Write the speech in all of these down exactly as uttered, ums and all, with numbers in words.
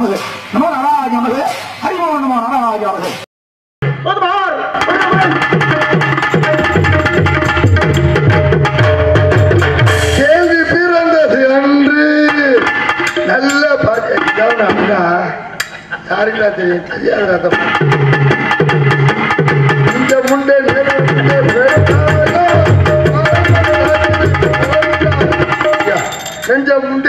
நமது நமோ நாராஜ நமது ஹரிமோ நமோ நாராஜ நமது. கேள்வி பிறந்தது அன்று நல்ல பாருங்களா யாருங்களா தெரியும் தெரியாத இந்த முண்டை நெஞ்ச முண்டை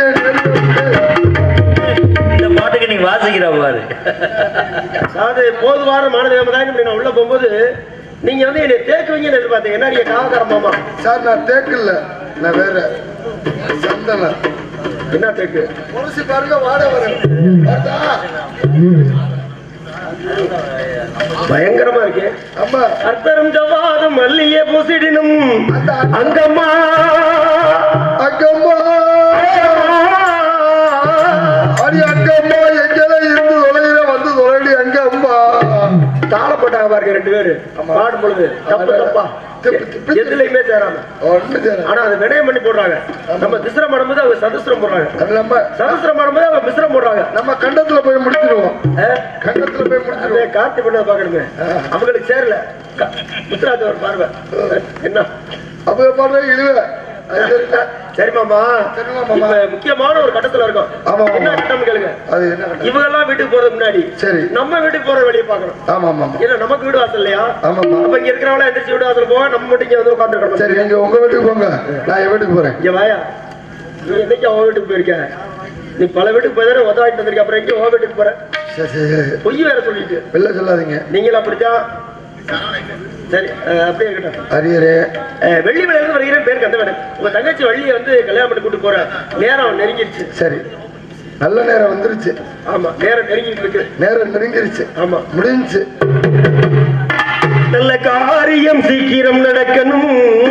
இந்த பாட்டுக்கு நீங்க வாசிக்கிற பாரு. அதாவது போதுவார மாணவ நான் உள்ள போகும்போது நீங்க வந்து என்னை தேக்குவீங்கன்னு எதிர்பார்த்தீங்க. என்ன நீங்க காவக்கார மாமா? சார் நான் தேக்கல, நான் வேற சந்தன. என்ன தேக்கு? பொருசி பாருங்க வாட வரும் பயங்கரமா இருக்கு. அம்மா அர்த்தரும் ஜவாதும் மல்லியே பூசிடினும் அங்கம்மா அங்கம்மா அடி அங்கம்மா எங்கெல்லாம் இருந்து தொலைகிற வந்து தொலைடி அங்கம்மா தாள போட்டாங்க பாருங்க ரெண்டு பேரு பாடும் பொழுது தப்பு தப்பா எதுலையுமே சேராம. ஆனா அதை விடயம் பண்ணி போடுறாங்க. நம்ம திசரம் பண்ணும்போது அவங்க சதுசரம் போடுறாங்க, சதுசரம் பண்ணும்போது அவங்க மிஸ்ரம் போடுறாங்க. நம்ம கண்டத்துல போய் முடிச்சிருவோம். கண்டத்துல போய் முடிச்சிருவோம். கார்த்தி பண்ணதை பாக்கணுமே, அவங்களுக்கு சேரல. முத்துராஜ் ஒரு பார்வை என்ன அவங்க பாடுற இழுவ. சரி மாமா, முக்கியமான ஒரு கட்டத்துல இருக்கும். என்ன கட்டம் கேளுங்க. இவங்க எல்லாம் வீட்டுக்கு போறதுக்கு முன்னாடி சரி நம்ம வீட்டுக்கு போற வெளியே பாக்கணும். ஆமா ஆமா, இல்ல நமக்கு வீடு வாசல் இல்லையா? ஆமா ஆமா. அப்ப இங்க இருக்கிறவங்க எந்திரிச்சு வீடு வாசல் போக நம்ம மட்டும் இங்க வந்து உட்காந்துருக்கணும். சரி, நீங்க உங்க வீட்டுக்கு போங்க, நான் என் வீட்டுக்கு போறேன். இங்க வாயா, நீ என்னைக்கு அவன் வீட்டுக்கு போயிருக்க? நீ பல வீட்டுக்கு போய் தானே உதவாயிட்டு வந்திருக்க, அப்புறம் எங்க உன் வீட்டுக்கு போற? பொய் வேற சொல்லிட்டு வெளில சொல்லாதீங்க. நீங்களும் அப்படித்தான். சரி அப்படியே இருக்கட்டும். அரியரே வெள்ளி விளையாடு வருகிறேன் பேர் கந்தவன். உங்க தங்கச்சி வள்ளியை வந்து கல்யாணம் பண்ணி கூட்டு போற நேரம் நெருங்கிருச்சு. சரி, நல்ல நேரம் வந்துருச்சு. ஆமா, நேரம் நெருங்கிட்டு இருக்கு. நேரம் நெருங்கிருச்சு. ஆமா, முடிஞ்சு. நல்ல காரியம் சீக்கிரம் நடக்கணும்.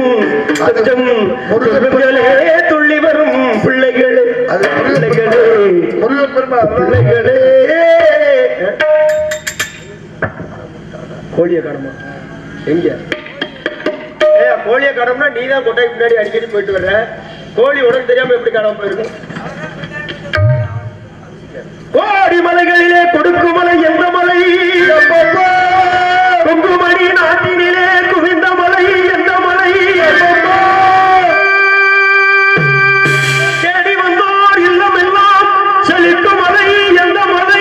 முருகர்களே துள்ளி வரும் பிள்ளைகளே, அது பிள்ளைகளே முருகன் பெருமா பிள்ளைகளே. கோழிய காணுமா? எங்க ஏ கோழிய காணோம்னா நீ தான் கொட்டைக்கு முன்னாடி அடிக்கடி போயிட்டு வர்ற. கோழி உனக்கு தெரியாம எப்படி காணாம போயிருக்கும்? கோடி மலைகளிலே கொடுக்கு மலை எந்த மலை? குங்குமணி நாட்டினிலே குவிந்த மலை எந்த மலை? தேடி வந்தோர் இல்லம் எல்லாம் செழிக்கும் மலை எந்த மலை?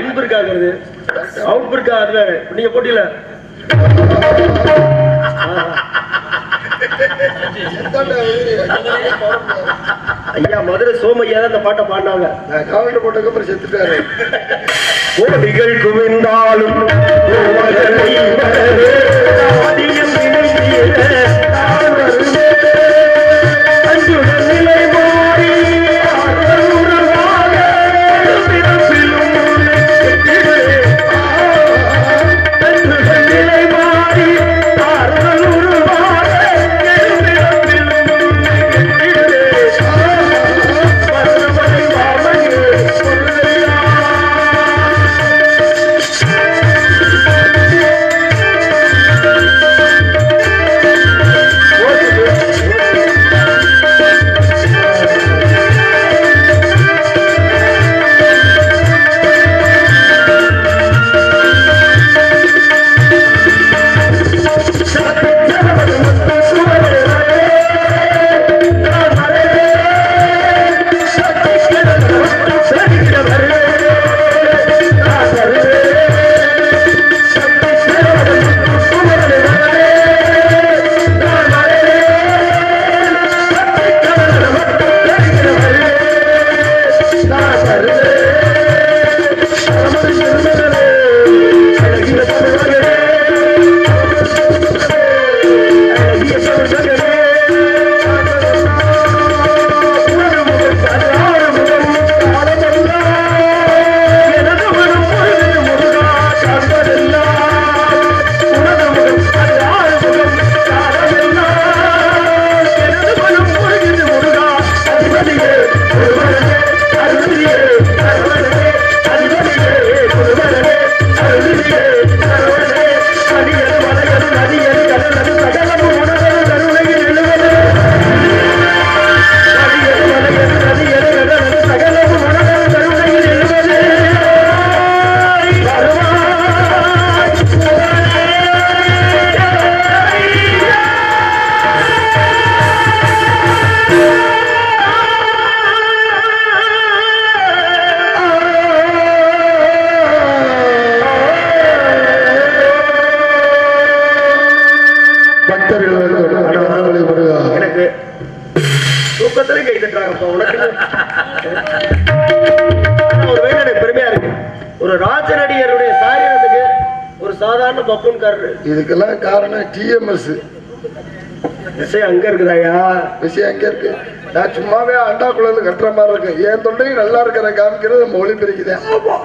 இன்பு இருக்காது அவுட் இருக்கா அது வேற நீங்க போட்டியில ஐயா மதுரை சோமையா தான் இந்த பாட்டை பாடினாங்க காவல் போட்டதுக்கு அப்புறம் செத்துட்டாரு கோடிகள் குவிந்தாலும் இதுக்கெல்லாம் காரணம் டிஎம்எஸ் விஷயம் அங்க இருக்குதாயா விஷயம் அங்க இருக்கு நான் சும்மாவே அண்டா குழல் கட்டுற மாதிரி இருக்கு என் தொண்டையும் நல்லா இருக்கிற காமிக்கிறது நம்ம ஒளி பிரிக்குதேன்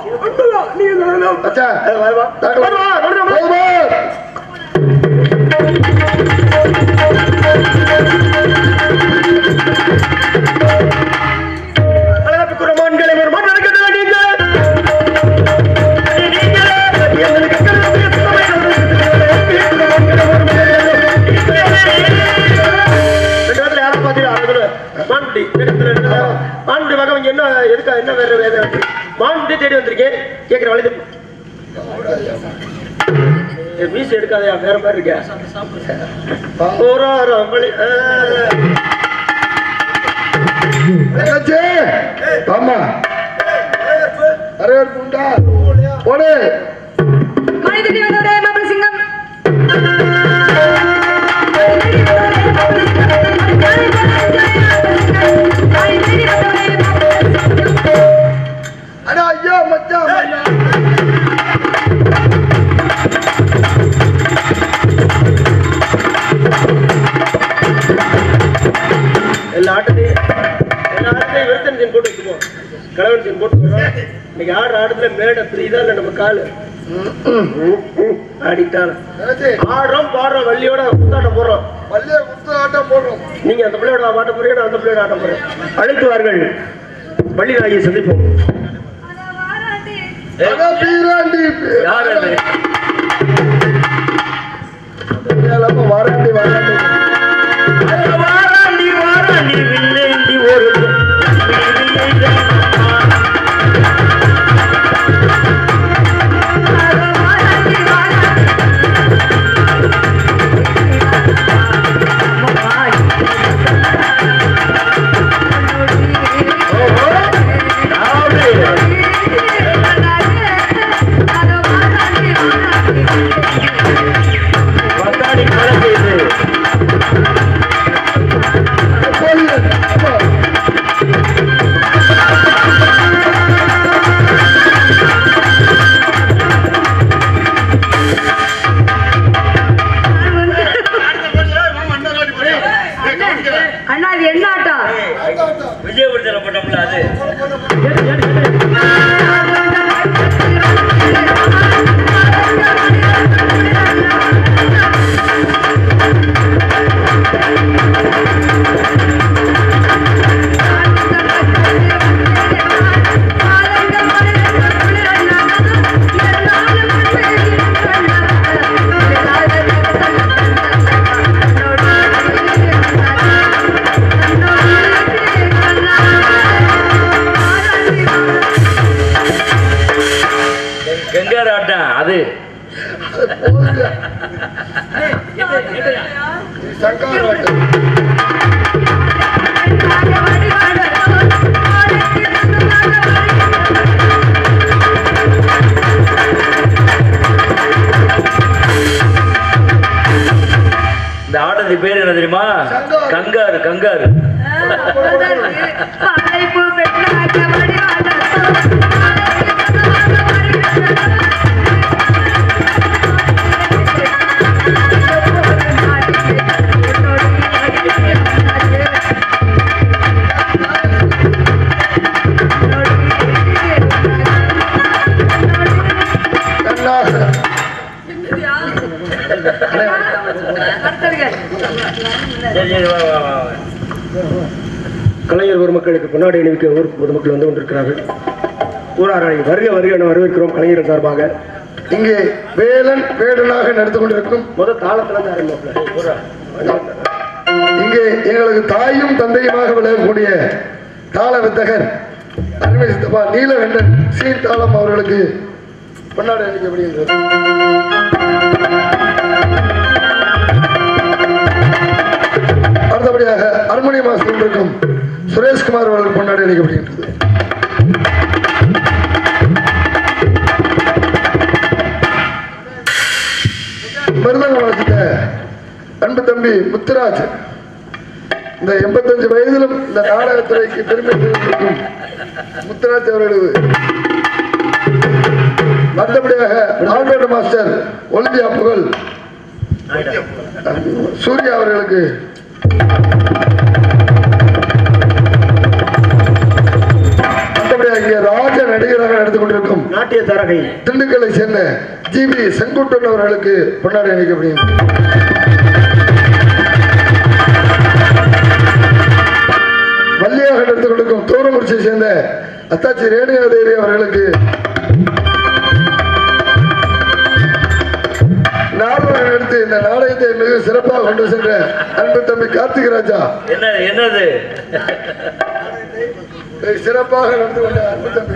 என்ன எதுக்கா என்ன வேற மாண்பு தேடி வந்திருக்கேன் கேட்கிற வழி மீசு எடுக்காதயா வேற மாதிரி இருக்கேன் ஆமா வரவேற்பு உண்டா போடு சிங்கம் அடா ஐயோ மச்சான் எல்லா ஆட்டத்தையும் எல்லா ஆட்டத்தையும் விருத்தன் சீன் போட்டு வச்சுப்போம் கலவன் சீன் போட்டு இன்னைக்கு ஆடுற ஆட்டத்துல மேடை பிரியுதா இல்ல நம்ம காலு ஆடிட்டாலும் ஆடுறோம் பாடுறோம் வள்ளியோட குத்தாட்டம் போடுறோம் வள்ளிய குத்து ஆட்டம் போடுறோம் நீங்க அந்த பிள்ளையோட ஆட்ட போறீங்க நான் அந்த பிள்ளையோட ஆட்டம் போறேன் அழைத்துவார்கள் வள்ளி நாயை சந்திப்போம் வாராண்டி வாராண்டி வாராண்டி வாராண்டி வில்லேந்தி ஒரு அண்ணா அது என்ன ஆட்டம்? விஜயபுரத்தில் போட்டோம்ல அது. கங்காரு ஆட்டம் அது. சங்கார் ஆட்டம். இந்த ஆட்டத்து பேர் என்ன தெரியுமா? கங்காரு. கங்காரு கலைஞர் பெருமக்களுக்கு பொன்னாடை அணிவிக்க ஊர் பொதுமக்கள் வந்து கொண்டிருக்கிறார்கள். ஊராரை வருக வருக என வரவேற்கிறோம். கலைஞர் சார்பாக இங்கே வேலன் வேடனாக நடந்து கொண்டிருக்கும் முதல் தாளத்துல இங்கே எங்களுக்கு தாயும் தந்தையுமாக விளங்கக்கூடிய தாள வித்தகர் அருமை சித்தப்பா நீலகண்டன் சீர்தாளம் அவர்களுக்கு பொன்னாடை அளிக்கப்படுகிறது. அடுத்தபடியாக அருமணி மாஸ்டர் இருக்கும் சுரேஷ்குமார் அவர்கள் பொன்னாடை அளிக்கப்படுகின்றது. மிருதங்கம் வாசித்த அன்பு தம்பி முத்துராஜ் இந்த எண்பத்தஞ்சு வயதிலும் இந்த நாடகத்துறைக்கு பெருமை சேர்ந்திருக்கும் முத்துராஜ் அவர்களுக்கு அடுத்தபடியாக ஆல்பர்ட் மாஸ்டர் ஒலிம்பியா புகழ் சூர்யா அவர்களுக்கு அடுத்தபடியாக ராஜ நடிகராக நடந்து கொண்டிருக்கும் நாட்டிய தரகை திண்டுக்கலை சேர்ந்த ஜி பி செங்குட்டன் அவர்களுக்கு பொன்னாடை அளிக்கப்படுகிறது. வள்ளியாக நடந்து கொண்டிருக்கும் தூரங்குறிச்சியை சேர்ந்த அத்தாச்சி ரேணுகா தேவி அவர்களுக்கு நாடகம் எடுத்து இந்த நாடகத்தை மிக சிறப்பாக கொண்டு சென்ற அன்பு தம்பி கார்த்திக் ராஜா என்ன என்னது சிறப்பாக நடந்து கொண்ட அன்பு தம்பி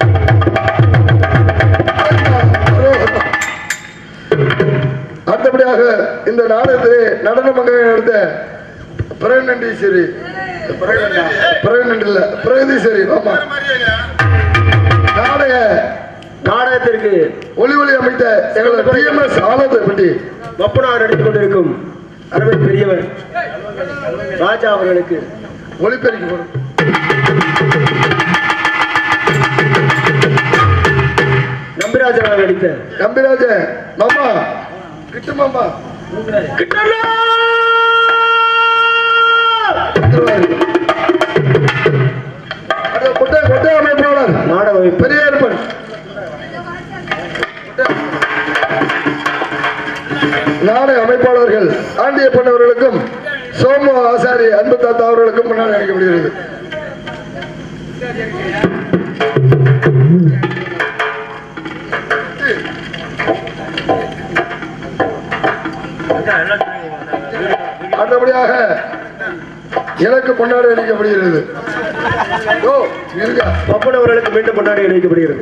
அடுத்தபடியாக இந்த நாடகத்திலே நடன மங்கையை நடத்த பிரகனண்டீஸ்வரி பிரகனண்ட் இல்ல பிரகதீஸ்வரி ஆமா நாடக நாடகத்திற்கு ஒளி ஒளி அமைத்த எங்களது டிஎம்எஸ் ஆலோசனை பற்றி ஒப்பனார் நடித்துக் கொண்டிருக்கும் அருமை பெரியவர் ராஜா அவர்களுக்கு ஒளிபெருக்கி போடும். நம்பிராஜன் நடித்த நம்பிராஜன் மாமா கிட்டு மாமா கொட்டை கொட்டை அமைப்பாளர் நாடக பெரியப்பன் நாடக அமைப்பாளர்கள் ஆண்டியப்பன் அவர்களுக்கும் சோமு ஆசாரி அன்பு தாத்தா அவர்களுக்கும் முன்னாடி அழைக்கப்படுகிறது. அடுத்தபடியாக எனக்கு கொண்டாடி அளிக்கப்படுகிறது. பப்பன் அவர்களுக்கு மீண்டும் கொண்டாடி அளிக்கப்படுகிறது.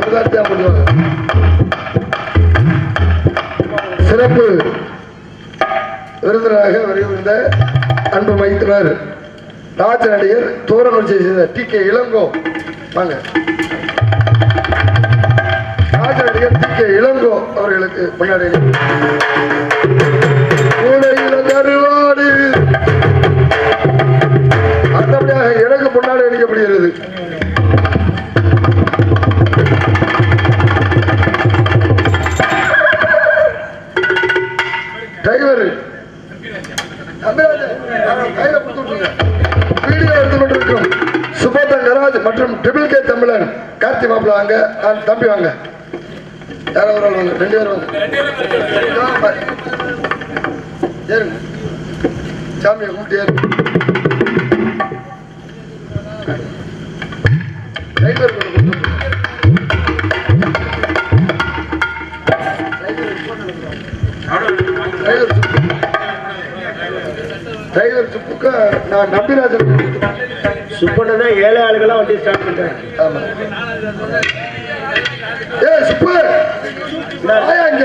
சிறப்பு விருந்தினராக வருகின்ற அன்பு மைத்தினர் ராஜ நடிகர் தூரங்குறிச்சியை சேர்ந்த டி கே இளங்கோ வாங்க. ராஜ நடிகர் டி கே இளங்கோ அவர்களுக்கு கொண்டாடி கருவாடு அடுத்தபடியாக எனக்கு முன்னாடி அளிக்கப்படுகிறது. டிரைவர் கையில கொடுத்து மற்றும் ட்ரிபிள் கே தமிழன் கார்த்தி மாப்பிள்ள வாங்க, தம்பி வாங்க, யாரோ ஒரு வாங்க, ரெண்டு பேரும் வாங்க. ஏறுங்க, சாமியை கூப்பிட்டு ஏறுங்க. டிரைவர் டிரைவர் சுப்புக்கு நான் நம்பிராஜன் சுப்பண்ணா ஏழை ஆளுகளாம் வண்டி ஸ்டார்ட் பண்ணிட்டேன். ஆமா. ஏ சுப்பு வாயா இங்க.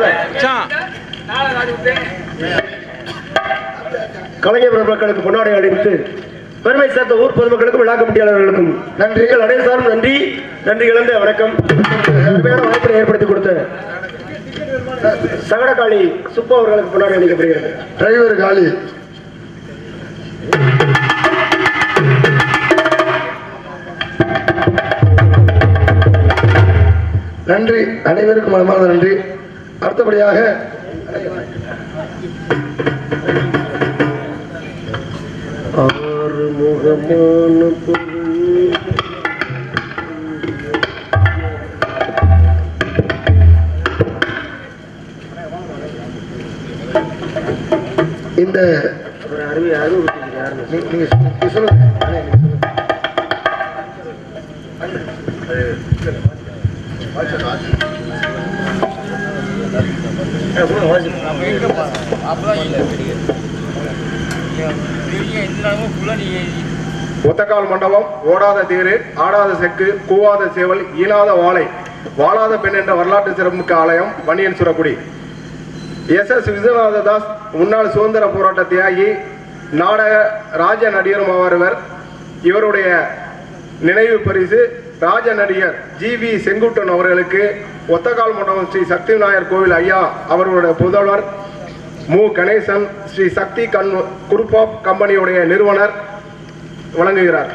கலைஞர் மக்களுக்கு பொன்னாடை அணிவித்து பெருமை சேர்த்த ஊர் பொதுமக்களுக்கும் விழா கமிட்டியாளர்களுக்கும் நன்றிகள் அனைவரும் நன்றி. நன்றி இழந்த வணக்கம். வாய்ப்பை ஏற்படுத்தி கொடுத்த சகடகாளி சுப்பு அவர்களுக்கு பொன்னாடை அளிக்கப்படுகிறது. டிரைவர் காளி நன்றி, அனைவருக்கும் மனமார்ந்த நன்றி. அடுத்தபடியாக ஆறுமுகமான இந்த அருமை அருமை நீங்க சொல்லுங்க. ஒத்தக்கால் மண்டபம், ஓடாத தேரு, ஆடாத செக்கு, கூவாத சேவல், ஈனாத வாழை, வாழாத பெண் என்ற வரலாற்று சிறப்புமிக்க ஆலயம் வன்னியன் சுரக்குடி. எஸ் எஸ் விஸ்வநாத தாஸ் முன்னாள் சுதந்திர போராட்ட தியாகி, நாடக ராஜ நடிகரும் ஆவார். இவருடைய நினைவு பரிசு ராஜ நடிகர் ஜி வி செங்குட்டன் அவர்களுக்கு ஒத்தக்கால் மண்டபம் ஸ்ரீ சக்தி விநாயகர் கோவில் ஐயா அவர்களுடைய புதல்வர் மு கணேசன் ஸ்ரீ சக்தி கண் குரூப் ஆஃப் கம்பெனியுடைய நிறுவனர் வழங்குகிறார்.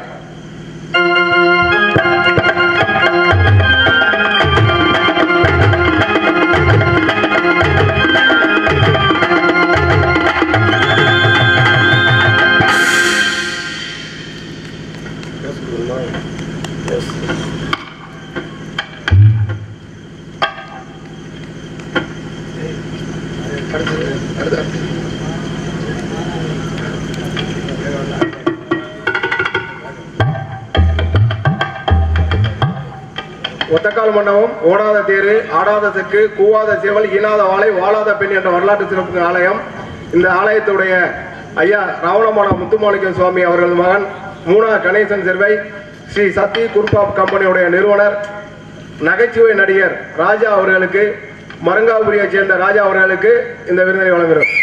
ஒத்தக்கால் மண்டபம், ஓடாத தேரு, ஆடாத செக்கு, கூவாத சேவல், ஈனாத வாழை, வாழாத பெண் என்ற வரலாற்று சிறப்பு ஆலயம். இந்த ஆலயத்துடைய ஐயா ராவணமான முத்துமாணிக்க சுவாமி அவர்கள் மகன் மூனா கணேசன் செர்வை ஸ்ரீ சக்தி குரூப் ஆஃப் கம்பெனியுடைய நிறுவனர் நகைச்சுவை நடிகர் ராஜா அவர்களுக்கு, மரங்காபுரியை சேர்ந்த ராஜா அவர்களுக்கு இந்த விருதினை வழங்குகிறோம்.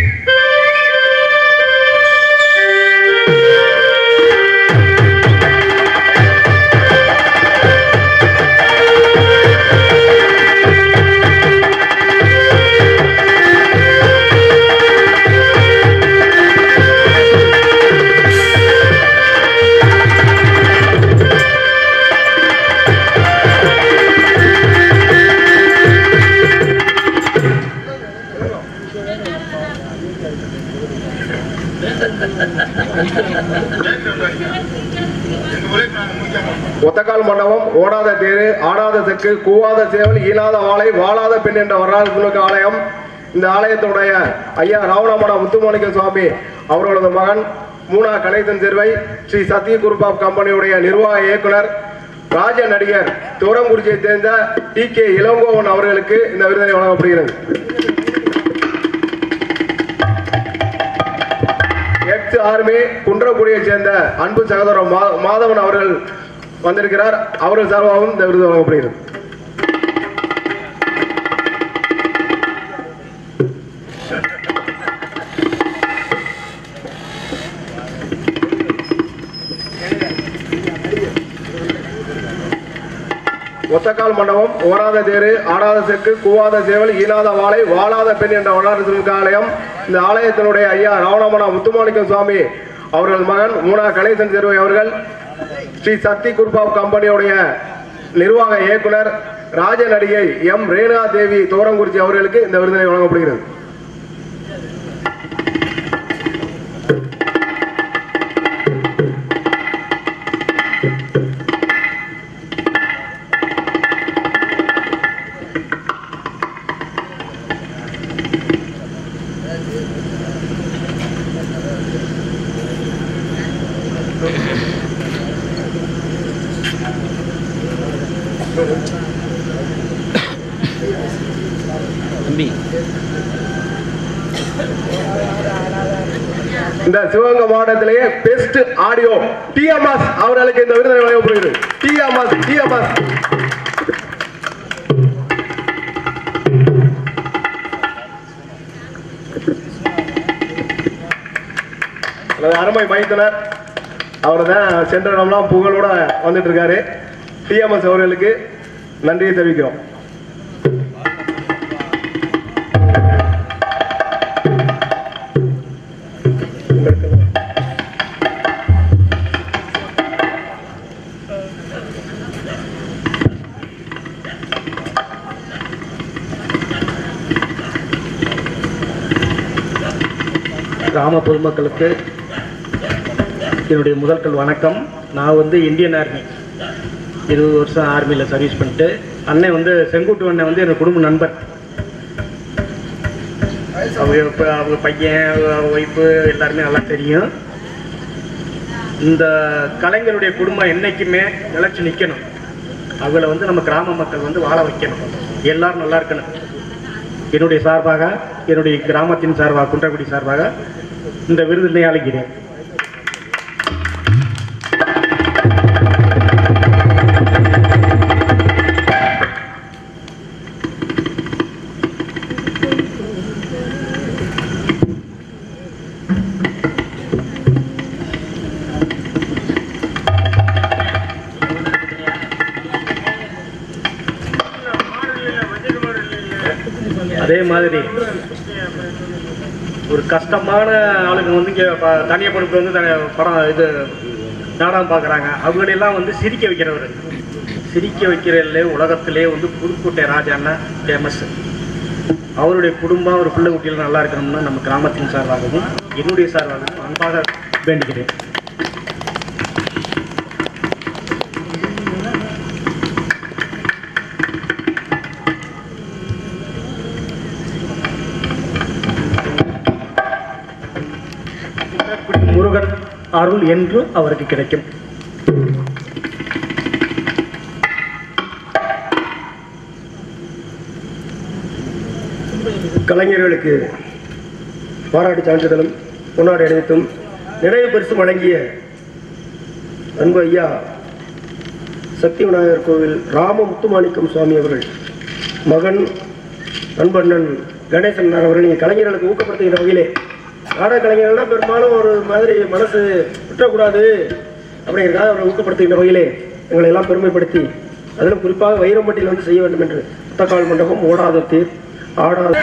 ஒத்தக்கால் மண்டபம், ஓடாத தேரு, ஆடாத செக்கு, கூவாத சேவல், ஈனாத வாழை, வாழாத பெண் என்ற வரலாற்று ஆலயம். இந்த ஆலயத்துடைய ஐயா ராவணமான முத்துமாணிக்க சுவாமி அவர்களது மகன் மூனா கணேசன் சேர்வை ஸ்ரீ சத்ய குரூப் ஆஃப் கம்பெனியுடைய நிர்வாக இயக்குனர் ராஜ நடிகர் தூரங்குறிச்சியை சேர்ந்த டி கே இளங்கோவன் அவர்களுக்கு இந்த விருதினை வழங்கப்படுகிறது. எக்ஸ் ஆர்மி குன்றக்குடியை சேர்ந்த அன்பு சகோதரர் மாதவன் அவர்கள் வந்திருக்கிறார். அவர்கள் சார்பாகவும் இந்த விருது வழங்கப்படுகிறது. ஒத்தக்கால் மண்டபம், ஓடாத தேரு, ஆடாத செக்கு, கூவாத சேவல், ஈனாத வாழை, வாழாத பெண் என்ற வரலாற்று ஆலயம். இந்த ஆலயத்தினுடைய ஐயா ராவணமன முத்துமாணிக்க சுவாமி அவர்கள் மகன் மூனா கணேசன் சேர்வை அவர்கள் ஸ்ரீ சக்தி குரூப் ஆஃப் கம்பெனியுடைய நிர்வாக இயக்குனர் ராஜ நடிகை எம் ரேணுகா தேவி தோரங்குறிச்சி அவர்களுக்கு இந்த விருதினை வழங்கப்படுகிறது. இந்த சிவகங்கை மாவட்டத்திலேயே பெஸ்ட் ஆடியோ டிஎம்எஸ் அவர்களுக்கு இந்த விருதை வழங்கப்படுகிறது. டிஎம்எஸ் டிஎம்எஸ் அருமை மைத்தனர் அவர் தான் சென்ற இடம்லாம் புகழோட வந்துட்டு இருக்காரு. டிஎம்எஸ் அவர்களுக்கு நன்றியை தெரிவிக்கிறோம். கிராம பொதுமக்களுக்கு என்னுடைய முதல்கள் வணக்கம். நான் வந்து இந்தியன் ஆர்மி இருபது வருஷம் ஆர்மியில் சர்வீஸ் பண்ணிட்டு, அண்ணன் வந்து செங்குட்டு அண்ணன் வந்து என்னோட குடும்ப நண்பர். அவங்க இப்போ அவங்க பையன் ஒய்ஃபு எல்லாருமே நல்லா தெரியும். இந்த கலைஞருடைய குடும்பம் என்றைக்குமே நிலச்சி நிற்கணும். அவங்கள வந்து நம்ம கிராம மக்கள் வந்து வாழ வைக்கணும். எல்லாரும் நல்லா இருக்கணும். என்னுடைய சார்பாக, என்னுடைய கிராமத்தின் சார்பாக, குன்றக்குடி சார்பாக இந்த விருதினை அளிக்கிறேன். அதே மாதிரி ஒரு கஷ்டமான ஆளுங்க வந்து இங்கே தனியாக படுப்பு வந்து படம் இது நாடகம் பார்க்குறாங்க. அவங்களெல்லாம் வந்து சிரிக்க வைக்கிறவர். சிரிக்க வைக்கிறதுல உலகத்திலே வந்து புதுக்கோட்டை ராஜான்னா ஃபேமஸ். அவருடைய குடும்பம் ஒரு பிள்ளை குட்டியில் நல்லா இருக்கணும்னு நம்ம கிராமத்தின் சார்பாகவும் என்னுடைய சார்பாகவும் அன்பாக வேண்டுகிறேன். முருகன் அருள் என்று அவருக்கு கிடைக்கும். கலைஞர்களுக்கு பாராட்டு சான்றிதழும் பொன்னாடை அணிவித்தும் நினைவு பரிசு வழங்கிய அன்பு ஐயா சக்தி விநாயகர் கோவில் ராம முத்துமாணிக்கம் சுவாமி அவர்கள் மகன் அன்பண்ணன் கணேசன் அவர்கள் நீங்கள் கலைஞர்களுக்கு ஊக்கப்படுத்துகிற வகையிலே, நாடக கலைஞர்கள்லாம் பெரும்பாலும் ஒரு மாதிரி மனசு விட்டக்கூடாது அப்படிங்கிறதுக்காக அவரை ஊக்கப்படுத்துகின்ற வகையிலே எங்களை எல்லாம் பெருமைப்படுத்தி, அதிலும் குறிப்பாக வைரம்பட்டியில் வந்து செய்ய வேண்டும் என்று புத்தக்கால் மண்டபம், ஓடாத தேர், ஆடாத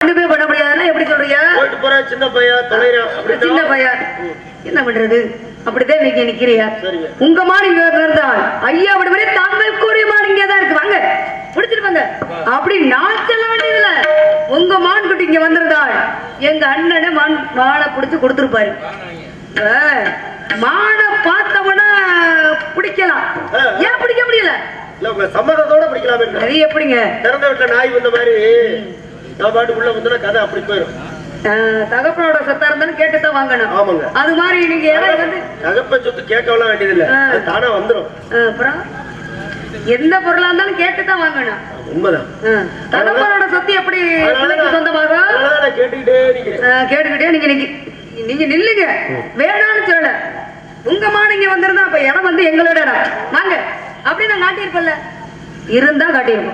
ரெண்டுமே பண்ண முடியாதுன்னா எப்படி சொல்றீங்க? போயிட்டு போற சின்ன பையன் தொலைறான் சின்ன பையன் என்ன பண்றது? அப்படிதான் நீங்க நிக்கிறியா? உங்க மாடு இங்க இருந்தால் ஐயா விடுவரே தாங்கள் கூறிய மாடு இங்கதான் இருக்கு, வாங்க பிடிச்சிட்டு வாங்க அப்படி நான் சொல்ல வேண்டியதுல. உங்க மான் குட்டி இங்க வந்திருந்தால் எங்க அண்ணனை மான் மானை பிடிச்சு கொடுத்துருப்பாரு. மானை பார்த்தவன பிடிக்கலாம், ஏன் பிடிக்க முடியல? சம்மதத்தோட பிடிக்கலாமே. அது எப்படிங்க? திறந்த வீட்டுல நாய் வந்த மாதிரி நான் பாட்டுக்குள்ள வந்தா கதை அப்படி போயிடும். தகப்பனோட சொத்தா இருந்தாலும் கேட்டுதான் வாங்கணும். ஆமாங்க. அது மாதிரி நீங்க வந்து தகப்பன் சொத்து கேட்கலாம் வேண்டியதில்லை, தானா வந்துடும். அப்புறம் எந்த பொருளா இருந்தாலும் கேட்டுதான் வாங்கணும். உண்மைதான். தகப்பனோட சொத்து எப்படி சொந்தமாக கேட்டுக்கிட்டே நீங்க கேட்டுக்கிட்டே நீங்க நீங்க நில்லுங்க, வேணான்னு சொல்லல. உங்க மானிங்க வந்திருந்தா அப்ப இடம் வந்து எங்களோட இடம், வாங்க அப்படின்னு நான் காட்டியிருப்பேன்ல, இருந்தா காட்டியிருப்போம்.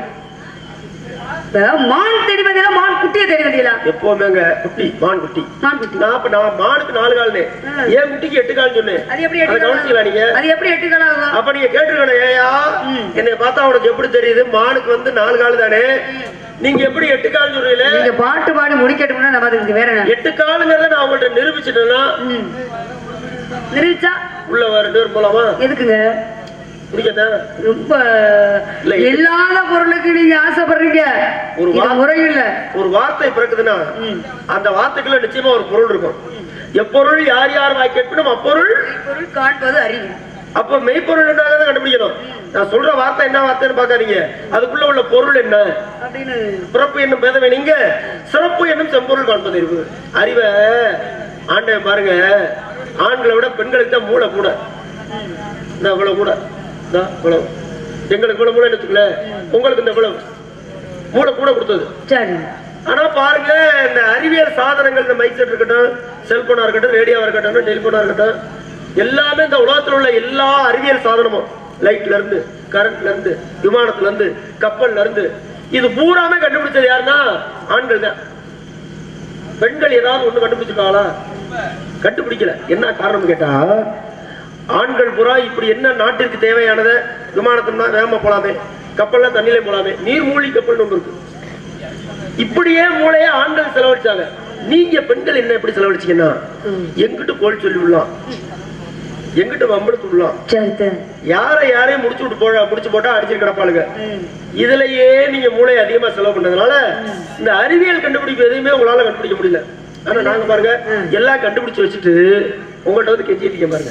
மான் தெரிவதில்ல, மான் குட்டியை தெரிவதில்ல. எப்பவுமே குட்டி மான் குட்டி மான் குட்டி. நான் அப்ப நான் மானுக்கு நாலு கால்னு ஏன் குட்டிக்கு எட்டு கால் சொன்னேன். அது எப்படி எட்டு கால்? நீங்க அது எப்படி எட்டு கால் ஆகும்? அப்ப நீங்க கேட்டுக்கணும், ஏயா என்னை பார்த்தா உனக்கு எப்படி தெரியுது மானுக்கு வந்து நாலு கால் தானே, நீங்க எப்படி எட்டு கால் சொல்றீங்களே? நீங்க பாட்டு பாடி முடிக்கட்டும்னா நம்ம அதுக்கு வேற எட்டு காலுங்கிறத நான் உங்கள்ட்ட நிரூபிச்சிட்டேன்னா நிரூபிச்சா உள்ள வர டோர் போலாமா? எதுக்குங்க? ரொம்ப இல்லாத பொருளுக்கு நீங்க ஆசைப்படுறீங்க. ஒரு முறை இல்ல. ஒரு வார்த்தை பிறக்குதுன்னா அந்த வார்த்தைக்குள்ள நிச்சயமா ஒரு பொருள் இருக்கும். எப்பொருள் யார் யார் வாய் கேட்கணும் அப்பொருள் பொருள் காண்பது அறிவு. அப்ப மெய்ப்பொருள் என்னதான் கண்டுபிடிக்கணும். நான் சொல்ற வார்த்தை என்ன வார்த்தைன்னு பாக்காதீங்க, அதுக்குள்ள உள்ள பொருள் என்ன அப்படின்னு. பிறப்பு என்னும் பேதவை நீங்க, சிறப்பு என்னும் செம்பொருள் காண்பது அறிவு. அறிவை ஆண்டை பாருங்க, ஆண்களை விட பெண்களுக்கு தான் மூளை கூட. இந்த இவ்வளவு கூட எங்களுக்கு இவ்வளவு மூளை எடுத்துக்கல, உங்களுக்கு இந்த இவ்வளவு மூளை கூட கொடுத்தது. ஆனா பாருங்க, இந்த அறிவியல் சாதனங்கள், இந்த மைக் செட் இருக்கட்டும், செல்போனா இருக்கட்டும், ரேடியோவா இருக்கட்டும், டெலிபோனா இருக்கட்டும், எல்லாமே இந்த உலகத்தில் உள்ள எல்லா அறிவியல் சாதனமும், லைட்ல இருந்து கரண்ட்ல இருந்து விமானத்துல இருந்து கப்பல்ல இருந்து, இது பூராமே கண்டுபிடிச்சது யாருன்னா ஆண்கள் தான். பெண்கள் ஏதாவது ஒண்ணு கண்டுபிடிச்சிருக்காங்களா? கண்டுபிடிக்கல. என்ன காரணம் கேட்டா, ஆண்கள் புறா இப்படி என்ன நாட்டிற்கு தேவையானதை விமானத்துல வேகமா போலாமே, கப்பல்ல தண்ணியில போலாமே, நீர்மூழ்கி கப்பல் ஒன்று இருக்கு. இப்படியே மூளையே ஆண்கள் செலவழிச்சாங்க. நீங்க பெண்கள் என்ன எப்படி செலவழிச்சீங்கன்னா, எங்கிட்டு கோல் சொல்லி விடலாம், எங்கிட்ட வம்பெடுத்து விடலாம், யாரை யாரையும் முடிச்சு விட்டு போட முடிச்சு போட்டா அடிச்சு கிடப்பாளுங்க. இதுலயே நீங்க மூளையை அதிகமா செலவு பண்ணதுனால இந்த அறிவியல் கண்டுபிடிப்பு எதுவுமே உங்களால கண்டுபிடிக்க முடியல. ஆனா நாங்க பாருங்க எல்லாம் கண்டுபிடிச்சு வச்சுட்டு உங்கள்கிட்ட வந்து கெஞ்சிட்டு பாருங்க.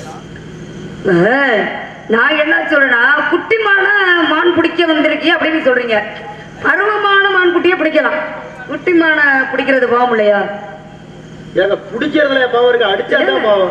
நான் என்ன சொல்றேன்னா, குட்டிமான மான் பிடிக்க வந்திருக்கீங்க அப்படின்னு சொல்றீங்க. பருவமான மான் குட்டியை பிடிக்கலாம், குட்டிமான பிடிக்கிறது பாவம் இல்லையா? ஏங்க பிடிக்கிறதுல பாவம் இருக்கு, அடிச்சாதான் பாவம்.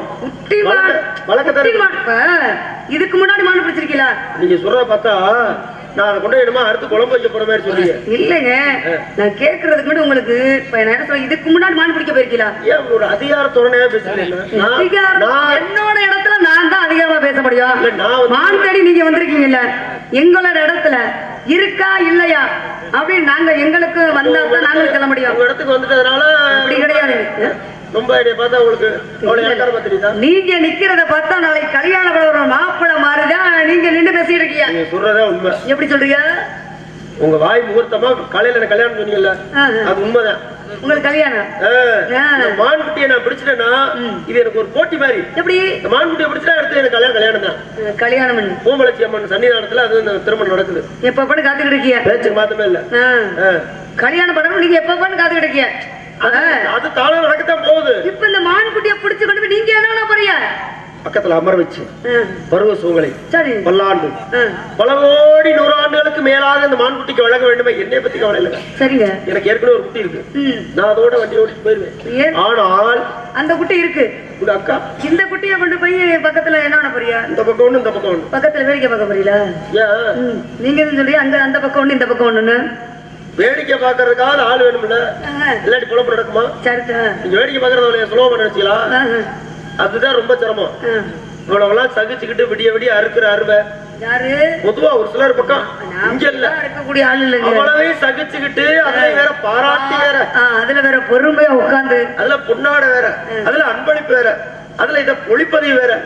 இதுக்கு முன்னாடி மான் பிடிச்சிருக்கீங்களா? நீங்க சொல்றத பார்த்தா நான் கொண்டு என்னமா அடுத்து குழம்பு வைக்க போற மாதிரி சொல்றீங்க. இல்லைங்க, நான் கேட்கறதுக்கு முன்னாடி உங்களுக்கு இதுக்கு முன்னாடி மான் பிடிக்க போயிருக்கீங்களா? ஏன் ஒரு அதிகாரத்தோடனே பேசுறீங்க? என்னோட இடத்துல நான் தான் அதிகாரமா பேச முடியும். மான் தேடி நீங்க வந்திருக்கீங்கல்ல, எங்களோட இடத்துல இருக்கா இல்லையா அப்படின்னு நாங்க எங்களுக்கு வந்தா தான் நாங்க சொல்ல முடியும். உங்க இடத்துக்கு வந்துட்டதுனால அப்படி கிடையாது. ரொம்ப பார்த்தா உங்களுக்கு நீங்க நிக்கிறத பார்த்தா நாளைக்கு கல்யாண ஒரு மாப்பிள்ளை மாதிரிதான் நீங்க நின்று பேசிட்டு இருக்கீங்க. நீங்க சொல்றதா உண்மை. எப்படி சொல்றீங்க? உங்க வாய் முகூர்த்தமா காலையில கல்யாணம் சொன்னீங்கல்ல, அது உண்மைதான். உங்களுக்கு கல்யாணம் மான்குட்டியை நான் பிடிச்சிட்டேன்னா இது எனக்கு ஒரு போட்டி மாதிரி. எப்படி? மான்குட்டியை பிடிச்சா அடுத்து எனக்கு கல்யாணம் கல்யாணம் தான். கல்யாணம் பூமலட்சி அம்மன் சன்னிதானத்துல அது திருமணம் நடக்குது. எப்ப பண்ணு காத்துக்கிட்டு இருக்கீங்க? பேச்சுக்கு மாத்தமே இல்ல. கல்யாணம் பண்ணணும் நீங்க எப்ப பண்ணு காத்துக்கிட்டு இருக்கீங்க? அது தானா நடக்கத்தான் போகுது. இப்ப இந்த மான்குட்டியை பிடிச்சு கொண்டு போய் நீங்க என்ன போறீங்க? பக்கத்துல அமர வச்சு பருவ சூழலை சரி பல்லாண்டு பல கோடி நூறாண்டுகளுக்கு மேலாக இந்த மான்குட்டிக்கு வழங்க வேண்டுமே. என்னைய பத்தி கவலை இல்லை. சரிங்க, எனக்கு ஏற்கனவே ஒரு குட்டி இருக்கு, நான் அதோட வண்டி ஓடிட்டு போயிருவேன். ஆனால் அந்த குட்டி இருக்கு உங்க அக்கா, இந்த குட்டியை கொண்டு போய் பக்கத்துல என்ன பண்ண போறியா? இந்த பக்கம் ஒண்ணு இந்த பக்கம் ஒண்ணு பக்கத்துல வேடிக்கை பார்க்க போறீங்களா? நீங்க சொல்றீங்க அங்க அந்த பக்கம் ஒண்ணு இந்த பக்கம் ஒண்ணுன்னு. வேடிக்கை பாக்குறதுக்காக ஆள் வேணும்ல, இல்லாட்டி குழப்பம் நடக்குமா? நீங்க வேடிக்கை பாக்குறத சுலபம் பண்ண வச்சுக்கலாம். அதுதான் ரொம்ப சிரமம். இவ்வளவுலாம் சகிச்சுக்கிட்டு விடிய விடிய அறுக்கிற அறுவை பொதுவா ஒரு சிலர் பக்கம் இங்க இல்ல இருக்கக்கூடிய ஆள் இல்ல, அவ்வளவையும் சகிச்சுக்கிட்டு அதுல வேற பாராட்டி வேற, அதுல வேற பொறுமையா உட்கார்ந்து அதுல பொன்னாட வேற, அதுல அன்பளிப்பு வேற, அதுல இத பொழிப்பதிவு வேற,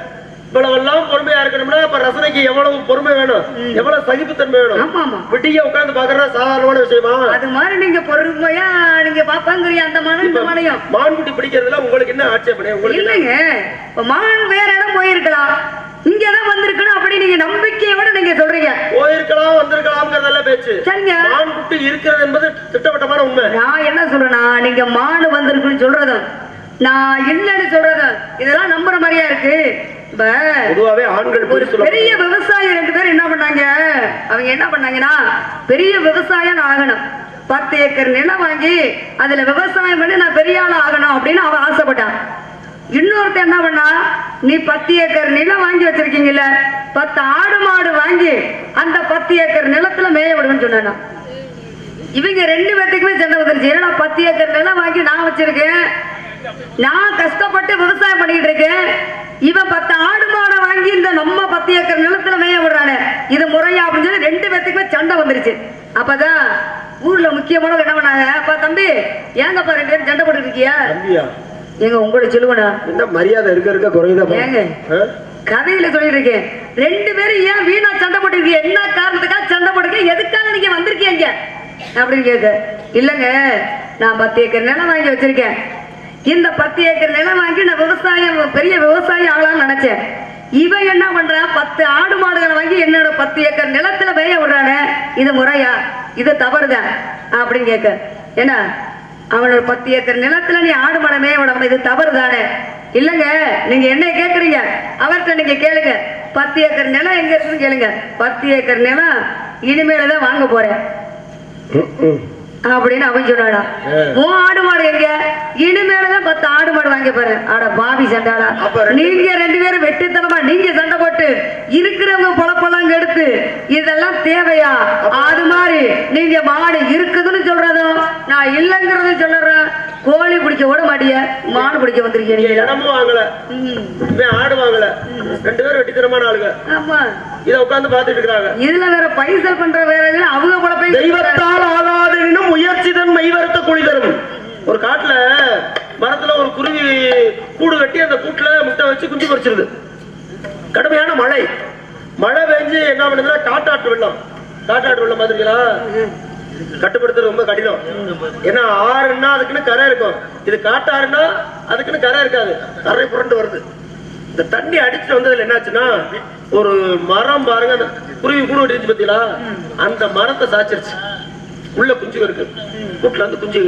இவ்வளவெல்லாம் பொறுமையா இருக்கணும்னா அப்ப ரசனைக்கு எவ்வளவு பொறுமை வேணும், எவ்வளவு சகிப்புத்தன்மை வேணும். விட்டிய உட்கார்ந்து பாக்குறதா சாதாரணமான விஷயமா? அது மாதிரி நீங்க பொறுமையா நீங்க பாப்பாங்கறிய அந்த மானம் இந்த மானையும் மான்குட்டி பிடிக்கிறதுல உங்களுக்கு என்ன ஆட்சேபனை? உங்களுக்கு இல்லைங்க, மான் வேற இடம் போயிருக்கலாம், இங்கதான் வந்திருக்கணும் அப்படி நீங்க நம்பிக்கையோட நீங்க சொல்றீங்க. போயிருக்கலாம் வந்திருக்கலாம்ங்கறதெல்லாம் பேச்சு. சரிங்க, மான்குட்டி இருக்கிறது என்பது திட்டவட்டமான உண்மை. நான் என்ன சொல்றேன்னா, நீங்க மான் வந்திருக்குன்னு சொல்றதும் நான் இல்லன்னு சொல்றதும் இதெல்லாம் நம்புற மாதிரியா இருக்கு. பொதுவாவே ஆண்கள் ஒரு பெரிய விவசாயி ரெண்டு பேரும் என்ன பண்ணாங்க, அவங்க என்ன பண்ணாங்கன்னா பெரிய விவசாயம் ஆகணும், பத்து ஏக்கர் நிலம் வாங்கி அதுல விவசாயம் பண்ணி நான் பெரிய ஆள் ஆகணும் அப்படின்னு அவன் ஆசைப்பட்டான். இன்னொருத்த என்ன பண்ணா, நீ பத்து ஏக்கர் நிலம் வாங்கி வச்சிருக்கீங்கல்ல, பத்து ஆடு மாடு வாங்கி அந்த பத்து ஏக்கர் நிலத்துல மேய விடுவேன்னு சொன்னா. இவங்க ரெண்டு பேர்த்துக்குமே சண்டை வந்துருச்சு. ஏன்னா பத்து ஏக்கர் நிலம் வாங்கி நான் வச்சிருக்கேன், நான் கஷ்டப்பட்டு விவசாயம் பண்ணிட்டு இருக்கேன், இவன் பத்து ஆடு மாடை வாங்கி இந்த நம்ம பத்து ஏக்கர் நிலத்துல மேய விடுறானே, இது முறையா அப்படின்னு சொல்லி ரெண்டு பேத்துக்குமே சண்டை வந்துருச்சு. அப்பதான் ஊர்ல முக்கியமானவங்க என்ன பண்ணாங்க, அப்பா தம்பி ஏங்கப்பா ரெண்டு பேரும் சண்டை போட்டு இருக்கியா? எங்க உங்களோட சொல்லுவனா என்ன மரியாதை இருக்க இருக்க குறையுதா? ஏங்க கதையில சொல்லிட்டு இருக்கேன், ரெண்டு பேரும் ஏன் வீணா சண்டை போட்டு இருக்கீங்க, என்ன காரணத்துக்காக சண்டை போட்டுக்க, எதுக்காக நீங்க வந்திருக்கீங்க அப்படின்னு கேட்க. இல்லங்க, நான் பத்து ஏக்கர் நிலம் வாங்கி வச்சிருக்கேன், இந்த பத்து ஏக்கர் நிலம் வாங்கி நான் விவசாயம் பெரிய விவசாயி ஆகலாம்னு நினைச்சேன். இவன் என்ன பண்றான், பத்து ஆடு மாடுகளை வாங்கி என்னோட பத்து ஏக்கர் நிலத்துல மேய விடுறானே, இது முறையா, இது தவறுதான் அப்படின்னு கேட்க. ஏன்னா அவனோட பத்து ஏக்கர் நிலத்துல நீ ஆடு மாடை மேய விடாம இது தவறு தானே? இல்லங்க, நீங்க என்ன கேக்குறீங்க, அவர்கிட்ட நீங்க கேளுங்க, பத்து ஏக்கர் நிலம் எங்க இருக்குன்னு கேளுங்க. பத்து ஏக்கர் நிலம் இனிமேலதான் வாங்க போறேன் அப்படின்னு அவன் சொன்னாடா. உன் ஆடு மாடு எங்க, இனிமேலதான் பத்து ஆடு மாடு வாங்கி பாரு. ஆட பாவி சண்டாடா, நீங்க ரெண்டு பேரும் வெட்டித்தனமா நீங்க சண்டை போட்டு இருக்கிறவங்க பொழப்பெல்லாம் எடுத்து இதெல்லாம் தேவையா? ஆடு மாதிரி நீங்க மாடு இருக்குதுன்னு சொல்றதும் நான் இல்லங்கிறது சொல்லுறேன். கோழி பிடிக்க விட மாட்டிய, மாடு பிடிக்க வந்திருக்கீங்க. இடமும் வாங்கல, ஆடு வாங்கல, ரெண்டு பேரும் வெட்டித்தனமான ஆளுங்க. ஆமா, இத உட்கார்ந்து பாத்துட்டு இருக்காங்க. இதுல வேற பைசல் பண்ற வேற அவங்க பொழப்பை தெய்வத்தால் ஆகாதெனும் முயற்சிதன் மெய்வரத்த கூலி தரும். ஒரு காட்டுல மரத்துல ஒரு குருவி கூடு கட்டி அந்த கூட்டுல முட்டை வச்சு குஞ்சு பொரிச்சிருது. கடுமையான மழை மழை பெஞ்சு என்ன பண்ணுதுன்னா காட்டாற்று வெள்ளம். காட்டாற்று வெள்ளம் பாத்துருக்கீங்களா? கட்டுப்படுத்துறது ரொம்ப கடினம். ஏன்னா ஆறுன்னா அதுக்குன்னு கரை இருக்கும், இது காட்டாறுன்னா அதுக்குன்னு கரை இருக்காது, கரை புரண்டு வருது. இந்த தண்ணி அடிச்சுட்டு வந்ததுல என்னாச்சுன்னா, ஒரு மரம் பாருங்க, அந்த குருவி கூடு வெட்டிச்சு பத்தியா, அந்த மரத்தை சாச்சிருச்சு. உள்ள குஞ்சு இருக்கு, கூட்டுல வந்து குஞ்சு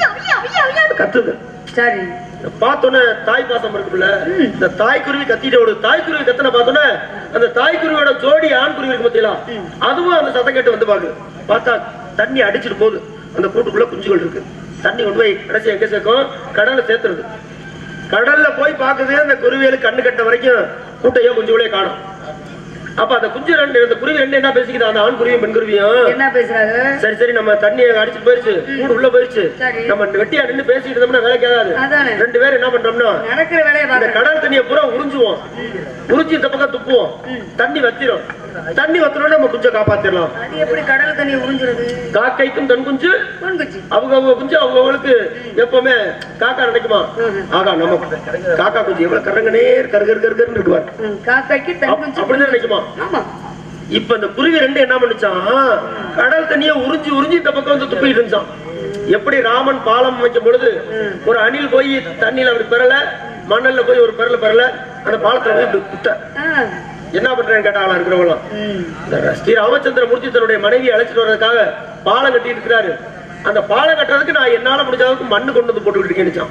கத்துது. சரி, பார்த்தோன்னே தாய் பாசம் இருக்குல்ல, இந்த தாய்க்குருவி கத்திட்டு ஓடு. தாய்க்குருவி கத்தனை பார்த்தோன்னே அந்த தாய்க்குருவியோட ஜோடி ஆண் குருவி இருக்கு பத்தியா, அதுவும் அந்த சத்தம் கேட்டு வந்து பாக்கு. பார்த்தா தண்ணி அடிச்சிட்டு போகுது, அந்த கூட்டுக்குள்ள குஞ்சுகள் இருக்கு. தண்ணி கொண்டு போய் கடைசி எங்க சேர்க்கும், கடல்ல சேர்த்துருது. கடல்ல போய் பாக்குது, அந்த குருவிகளுக்கு கண்ணு கட்ட வரைக்கும் கூட்டையோ குஞ்சுகளே காணும். அப்ப அந்த குஞ்சு ரெண்டு, அந்த குருவி ரெண்டு என்ன பேசிக்கிது, அந்த ஆண் குருவியும் பெண் குருவியும் என்ன பேசுறாங்க, சரி சரி நம்ம தண்ணி அடிச்சுட்டு போயிருச்சு, கூடு உள்ள போயிருச்சு, நம்ம வெட்டியா நின்று பேசிட்டு இருந்தோம்னா வேலைக்கு ஆகாது. ரெண்டு பேரும் என்ன பண்றோம்னா, அந்த கடல் தண்ணியை பூரா உறிஞ்சுவோம், உறிஞ்சி இந்த பக்கம் துப்புவோம், தண்ணி வத்திரும். தண்ணி வத்தினோட நம்ம குஞ்சை காப்பாத்திடலாம். எப்படி கடல் தண்ணி உறிஞ்சுறது? காக்கைக்கும் தன் குஞ்சு, அவங்க அவங்க குஞ்சு அவங்க அவங்களுக்கு எப்பவுமே காக்கா நினைக்குமா, ஆகா நம்ம காக்கா குஞ்சு எவ்வளவு கரங்கனே கருகர் கருகர்னு இருக்குவார், காக்கைக்கு தன் குஞ்சு அப்படின்னு நினைக்குமா. இப்ப இந்த குருவி ரெண்டு என்ன பண்ணுச்சான், கடல் தண்ணியை உறிஞ்சி உறிஞ்சி இந்த பக்கம் வந்து துப்பிட்டு இருந்துச்சான். எப்படி ராமன் பாலம் வைக்கும் பொழுது ஒரு அணில் போய் தண்ணியில அப்படி பெறல, மணல்ல போய் ஒரு பெறல பெறல, அந்த பாலத்துல போய் விட்ட என்ன பண்றேன்னு கேட்டாங்களா இருக்கிறவங்களும். ஸ்ரீ ராமச்சந்திர மூர்த்தி தன்னுடைய மனைவியை அழைச்சிட்டு வர்றதுக்காக பாலம் கட்டி இருக்கிறாரு. அந்த பாலம் கட்டுறதுக்கு நான் என்னால முடிஞ்ச அளவுக்கு மண்ணு கொண்டு வந்து போட்டுக்கிட்டு இருக்கேன்.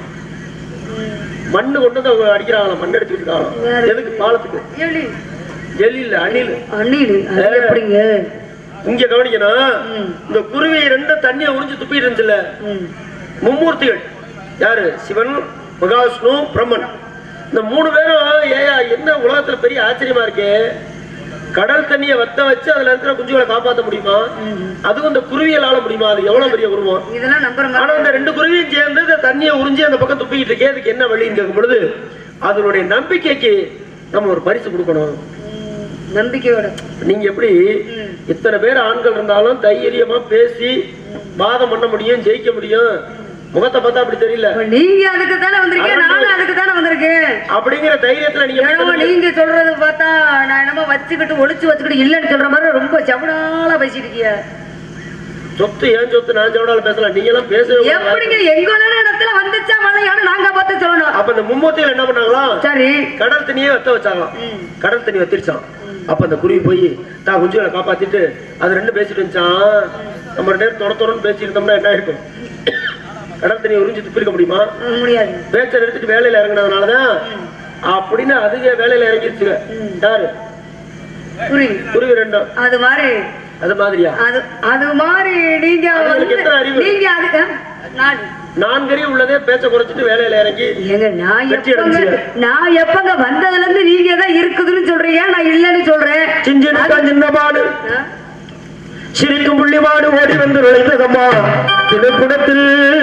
மண்ணு கொண்டு வந்து அவங்க அடிக்கிறாங்களா, மண் அடிச்சுட்டு இருக்காங்க. எதுக்கு? பாலத்துக்கு. எலி இல்ல, அணில். அணில் எப்படிங்க இங்க கவனிக்கணும். இந்த குருவி ரெண்டு தண்ணியை உறிஞ்சு துப்பிட்டு இருந்துச்சுல்ல, மும்மூர்த்திகள் யாரு? சிவன், மகாவிஷ்ணு, பிரம்மன். இந்த மூணு பேரும் ஏயா என்ன உலகத்துல பெரிய ஆச்சரியமா இருக்கு, கடல் தண்ணியை வத்த வச்சு அதுல இருக்கிற குஞ்சுகளை காப்பாற்ற முடியுமா? அதுவும் இந்த குருவியல் ஆள முடியுமா? அது எவ்வளவு பெரிய உருவம். ஆனா இந்த ரெண்டு குருவியும் சேர்ந்து இந்த தண்ணியை உறிஞ்சி அந்த பக்கம் துப்பிக்கிட்டு இருக்கே, அதுக்கு என்ன வழின்னு கேட்கும் பொழுது அதனுடைய நம்பிக்கைக்கு நம்ம ஒரு பரிசு கொடுக்கணும். நம்பிக்கையோட நீங்க எப்படி இத்தனை பேர் ஆண்கள் இருந்தாலும் தைரியமா பேசி வாதம் பண்ண முடியும், ஜெயிக்க முடியும். முகத்தை பார்த்தா அப்படி தெரியல. நீங்க அதுக்கு தானே வந்திருக்கீங்க, நானும் அதுக்கு தானே வந்திருக்கேன். அப்படிங்கிற தைரியத்துல நீங்க நீங்க சொல்றது பார்த்தா நான் என்னமோ வச்சுக்கிட்டு ஒளிச்சு வச்சுக்கிட்டு இல்லன்னு சொல்ற மாதிரி ரொம்ப ஜபனாலா பேசிட்டு இருக்கீங்க. சொத்து ஏன் சொத்து நான் ஜவடால பேசலாம், நீங்க எல்லாம் பேசவே எப்படிங்க எங்களோட இடத்துல வந்துச்சா மழையானு நாங்க பார்த்து சொல்லணும். அப்ப இந்த மும்மூர்த்திகள் என்ன பண்ணாங்களா, சரி கடல் தண்ணியே வத்த வச்சாங்களாம். கடல் தண்ணி வத்திருச்சான். அப்ப அந்த குருவி போய் தான் குஞ்சுகளை காப்பாத்திட்டு அது ரெண்டு பேசிட்டு இருந்துச்சான். நம்ம ரெண்டு நேரம் தொட தொடர்ந்து பேசிட்டு இருந்தோம்னா என்ன இருக்கும், கடல் தண்ணியை உறிஞ்சி துப்பிருக்க முடியுமா, முடியாது. பேச்சை எடுத்துட்டு வேலையில இறங்கினதுனாலதான் அப்படின்னு அதுவே வேலையில இறங்கிருச்சு. யாரு குருவி, குருவி ரெண்டும் அது மாதிரி அது மாதிரியா அது அது மாதிரி நீங்க நீங்க அதுக்கு நான்கறிவு உள்ளதே பேச்ச குறைச்சிட்டு வேலையில இறங்கி ஏங்க நான் எப்பங்க நான் எப்பங்க வந்ததுல இருந்து நீங்க தான் இருக்குதுன்னு சொல்றீங்க, நான் இல்லன்னு சொல்றேன். சின்ன பாடு சிரிக்கும் புள்ளிமாடு ஓடி வந்து நுழைந்ததம்மா தினக்குடத்தில்.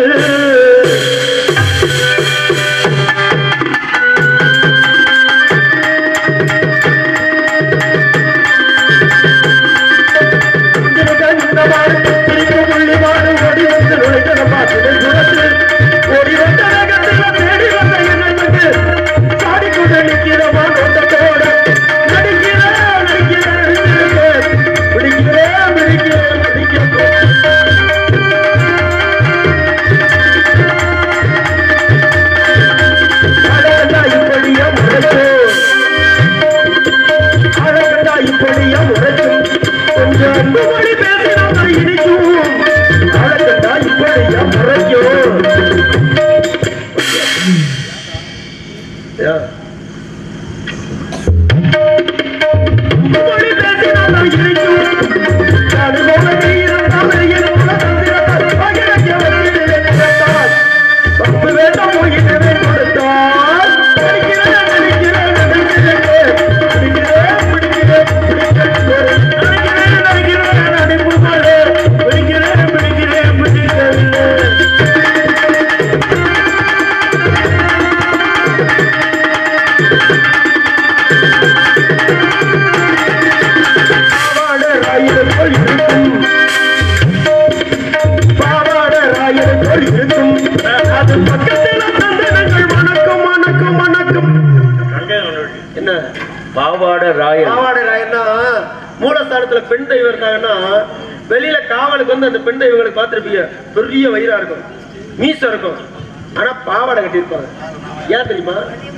மூலஸ்தானத்துல பெண் தெய்வம் இருந்தாங்கன்னா வெளியில காவலுக்கு வந்து அந்த பெண் தெய்வங்களுக்கு பார்த்திருப்பீங்க, பெரிய வயிறா இருக்கும், மீசம் இருக்கும், ஆனா பாவாடை கட்டி இருப்பாங்க. ஏன் தெரியுமா,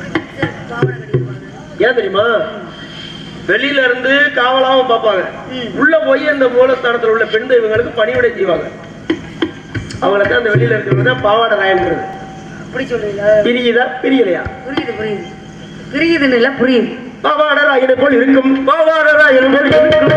ஏன் தெரியுமா, வெளியில இருந்து காவலாவும் பார்ப்பாங்க, உள்ள போய் அந்த மூலஸ்தானத்துல உள்ள பெண் தெய்வங்களுக்கு பணிவிடை செய்வாங்க. அவங்களுக்கு அந்த வெளியில இருக்கிறது தான் பாவாடை ராயன்கிறது. அப்படி சொல்றீங்களா, பிரியுதா பிரியலையா? புரியுது புரியுது பிரியுதுன்னு இல்ல புரியுது. பாவாடை ராயனை போல் இருக்கும், பாவாடை ராயனை போல் இருக்கும்.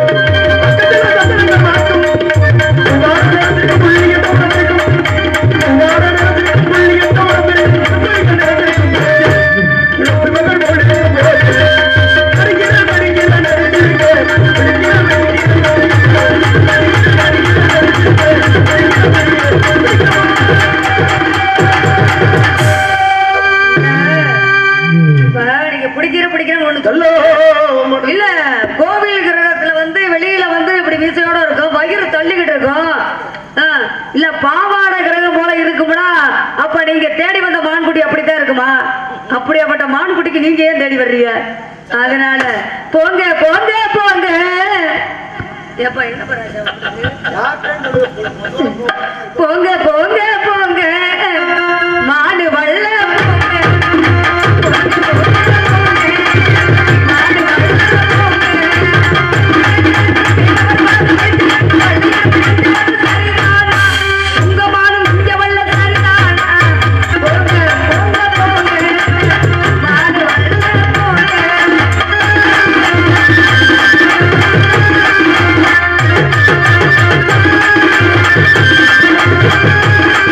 இல்ல கோவில் கிரகத்துல வந்து வெளியில வந்து இப்படி மீசையோட இருக்கும், வயிறு தள்ளிக்கிட்டு இருக்கும். இல்ல பாவாடை கிரகம் போல இருக்கும்னா அப்ப நீங்க தேடி வந்த மான்குட்டி அப்படித்தான் இருக்குமா? அப்படியாப்பட்ட மான்குட்டிக்கு நீங்க ஏன் தேடி வர்றீங்க? அதனால போங்க போங்க போங்க. எப்ப என்ன போங்க போங்க போங்க மாடு வல்ல Thank you.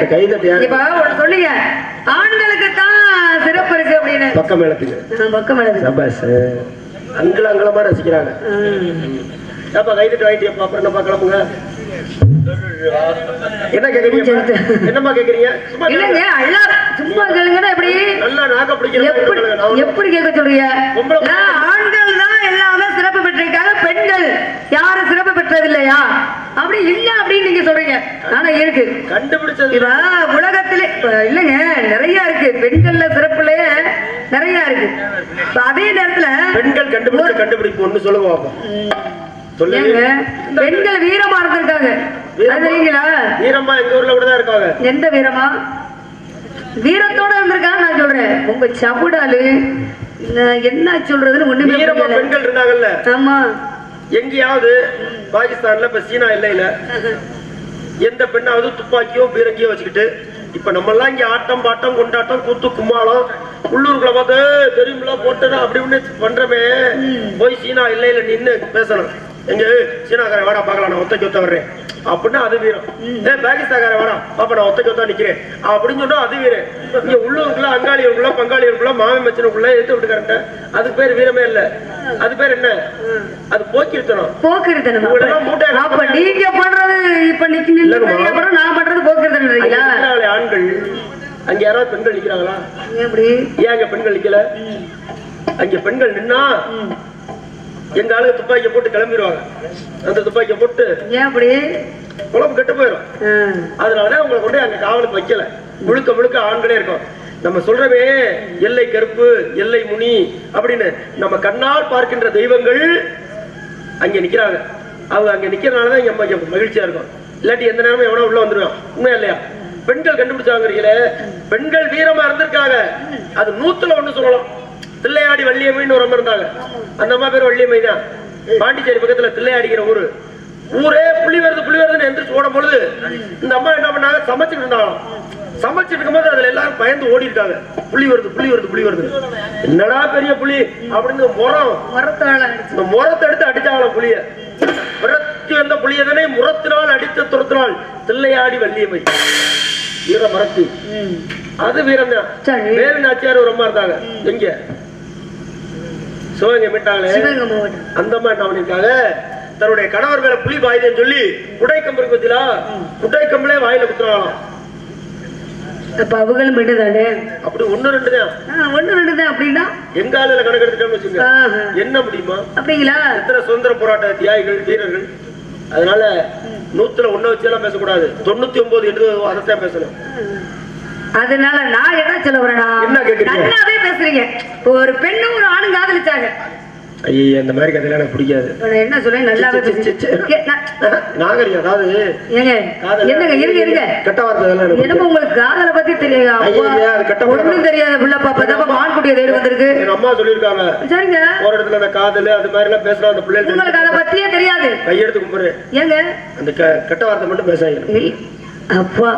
கை தட்டி இப்ப ஒண்ணு சொன்னீங்க ஆண்களுக்கு தான் சிறப்பு இருக்கு அப்படின்னு பக்கம் மேளத்துக்கு பக்கம் மேளத்துக்கு சபாஸ் அங்கல அங்கலமா ரசிக்கிறாங்க. ஏப்பா கை தட்டி வாங்கிட்டியப்பா அப்புறம் என்னப்பா கிளம்புங்க. என்ன கேக்குறீங்க? என்னம்மா கேக்குறீங்க? இல்லங்க அல்ல சும்மா கேளுங்கடா எப்படி நல்லா நாக்க பிடிக்கிறேன். எப்படி கேட்க சொல்றீங்க? ஆண்கள் தான் எல்லாமே சிறப்பு பெற்றிருக்காங்க, பெண்கள் யாரும் சிறப்பு பெற்றது இல்லையா அப்படி இல்ல அப்படின்னு நீங்க சொல்றீங்க. ஆனா இருக்கு கண்டுபிடிச்சது இப்ப உலகத்திலே இல்லங்க நிறைய இருக்கு, பெண்கள்ல சிறப்புலயே நிறைய இருக்கு. அதே நேரத்துல பெண்கள் கண்டுபிடிச்ச கண்டுபிடிப்பு ஒண்ணு சொல்லுங்க. பெண்கள் வீரமா இருந்திருக்காங்க தெரியுங்களா? வீரமா எங்க ஊர்ல கூட தான் இருக்காங்க. எந்த வீரமா? வீரத்தோட இருந்திருக்காங்க நான் சொல்றேன். உங்க சவுடாலு என்ன சொல்றதுன்னு ஒண்ணுமே வீரமா பெண்கள் இருந்தாங்கல்ல. ஆமா எங்கேயாவது பாகிஸ்தான்ல இப்ப சீனா இல்லையில எந்த பெண்ணாவது துப்பாக்கியோ பீரங்கியோ வச்சுக்கிட்டு இப்ப நம்ம எல்லாம் இங்க ஆட்டம் பாட்டம் கொண்டாட்டம் கூத்து கும்மாளம் உள்ளூருக்குள்ள பார்த்து தெரியுமில போட்டதா அப்படி ஒண்ணு பண்றமே போய் சீனா இல்லையில நின்னு பேசணும். எங்க சீனாக்கார வாடா பாக்கலாம் நான் ஒத்தைக்கு ஒத்த வர்றேன் அப்படின்னா அது வீரம். ஏ பாகிஸ்தான்கார வாடா பாப்பா நான் ஒத்தைக்கு ஒத்தா நிக்கிறேன் அப்படின்னு சொன்னா அது வீரம். இங்க உள்ளூருக்குள்ள அங்காளியருக்குள்ள பங்காளியருக்குள்ள மாமன் மச்சனுக்குள்ள எடுத்து விட்டுக்காரட்ட அதுக்கு பேர் வீரமே இல்ல. அது பேர் என்ன? அது போக்கிருத்தனம். போக்கிருத்தனம். அப்ப நீங்க பண்றது இப்ப நிக்க நான் பண்றது போக்கிருத்தனம். ஆண்கள் அங்க யாராவது பெண்கள் நிக்கிறாங்களா? எப்படி ஏன் அங்க பெண்கள் நிக்கல? அங்க பெண்கள் நின்னா எங்க ஆளுங்க துப்பாக்கியை போட்டு கிளம்பிடுவாங்க. அந்த துப்பாக்கியை போட்டு ஏன் அப்படி குழம்பு கெட்டு போயிடும். அதனாலதான் உங்களை கொண்டு அங்க காவலுக்கு வைக்கல. முழுக்க முழுக்க ஆண்களே இருக்கும். நம்ம சொல்றவே எல்லை கருப்பு எல்லை முனி அப்படின்னு நம்ம கண்ணால் பார்க்கின்ற தெய்வங்கள் அங்க நிக்கிறாங்க. அவங்க அங்க நிக்கிறதுனாலதான் இங்க மகிழ்ச்சியா இருக்கும். இல்லாட்டி எந்த நேரமும் எவனோ உள்ள வந்துருவான். உண்மையா இல்லையா? பெண்கள் கண்டுபிடிச்சாங்கிறீங்களே, பெண்கள் வீரமா இருந்திருக்காங்க. அது நூத்துல ஒண்ணு சொல்லலாம். தில்லையாடி வள்ளியம்மைன்னு ஒரு அம்மா இருந்தாங்க. அந்த அம்மா பேர் வள்ளியம்மை தான். பாண்டிச்சேரி பக்கத்துல தில்லையாடிக்கிற ஊரு. ஊரே புலி வருது புலி வருதுன்னு எந்திரிச்சு ஓடும் பொழுது இந்த அம்மா என்ன பண்ணாங்க, சமைச்சுட்டு இருந்தாலும் சமைச்சிட்டு இருக்கும்போது அதுல எல்லாரும் பயந்து ஓடி இருக்காங்க. புலி வருது புலி வருது புலி வருது. என்னடா பெரிய புலி அப்படின்னு முறம் இந்த முரத்தை எடுத்து அடிச்சாங்களாம் புலிய. விரத்தி வந்த புலியதனை முரத்தினால் அடித்து துரத்தினால் தில்லையாடி வள்ளியம்மை வீர மரத்தி. அது வீரம் தான். வேலு நாச்சியார் ஒரு அம்மா இருந்தாங்க. எங்க சிவகங்கை மீட்டாங்களே அந்த அம்மா என்ன பண்ணிருக்காங்க, தன்னுடைய கணவர் மேல புலி பாயுதுன்னு சொல்லி குடை கம்பருக்கு பத்திலா குடை கம்பளே வாயில குத்துறாங்களாம். அவங்களும் பெண்ணுதானே? அப்படி ஒண்ணு ரெண்டு தான். ஒண்ணு ரெண்டு தான். அப்படின்னா எங்க ஆளுல கணக்கு எடுத்துட்டோம்னு வச்சுங்க என்ன முடியுமா? அப்படிங்களா? எத்தனை சுதந்திர போராட்ட தியாகிகள் வீரர்கள். அதனால நூத்துல ஒண்ணு வச்சு எல்லாம் பேசக்கூடாது. தொண்ணூத்தி ஒன்பது என்று அதைத்தான் பேசணும். அதனால நான் என்ன சொல்ல வரேன்னா, நல்லாவே பேசுறீங்க. ஒரு பெண்ணும் ஒரு ஆணும் காதலிச்சாங்க. ஐயா அந்த மாதிரி கதையில எனக்கு பிடிக்காது. என்ன சொல்றேன்? நல்லாவே நாகரிகம். அதாவது ஏங்க என்னங்க இருங்க இருங்க கெட்ட வார்த்தை என்னமோ உங்களுக்கு காதலை பத்தி தெரியாது. ஒண்ணும் தெரியாத புள்ள பாப்பா மான்குட்டியை தேடி வந்திருக்கு. எங்க அம்மா சொல்லிருக்காங்க. சரிங்க ஒரு இடத்துல அந்த காதல் அது மாதிரி எல்லாம் பேசுறா அந்த பிள்ளைங்க உங்களுக்கு அதை பத்தியே தெரியாது. கையெடுத்து கும்பிடு. ஏங்க அந்த கெட்ட வார்த்தை மட்டும் பேசாங்க. அப்பா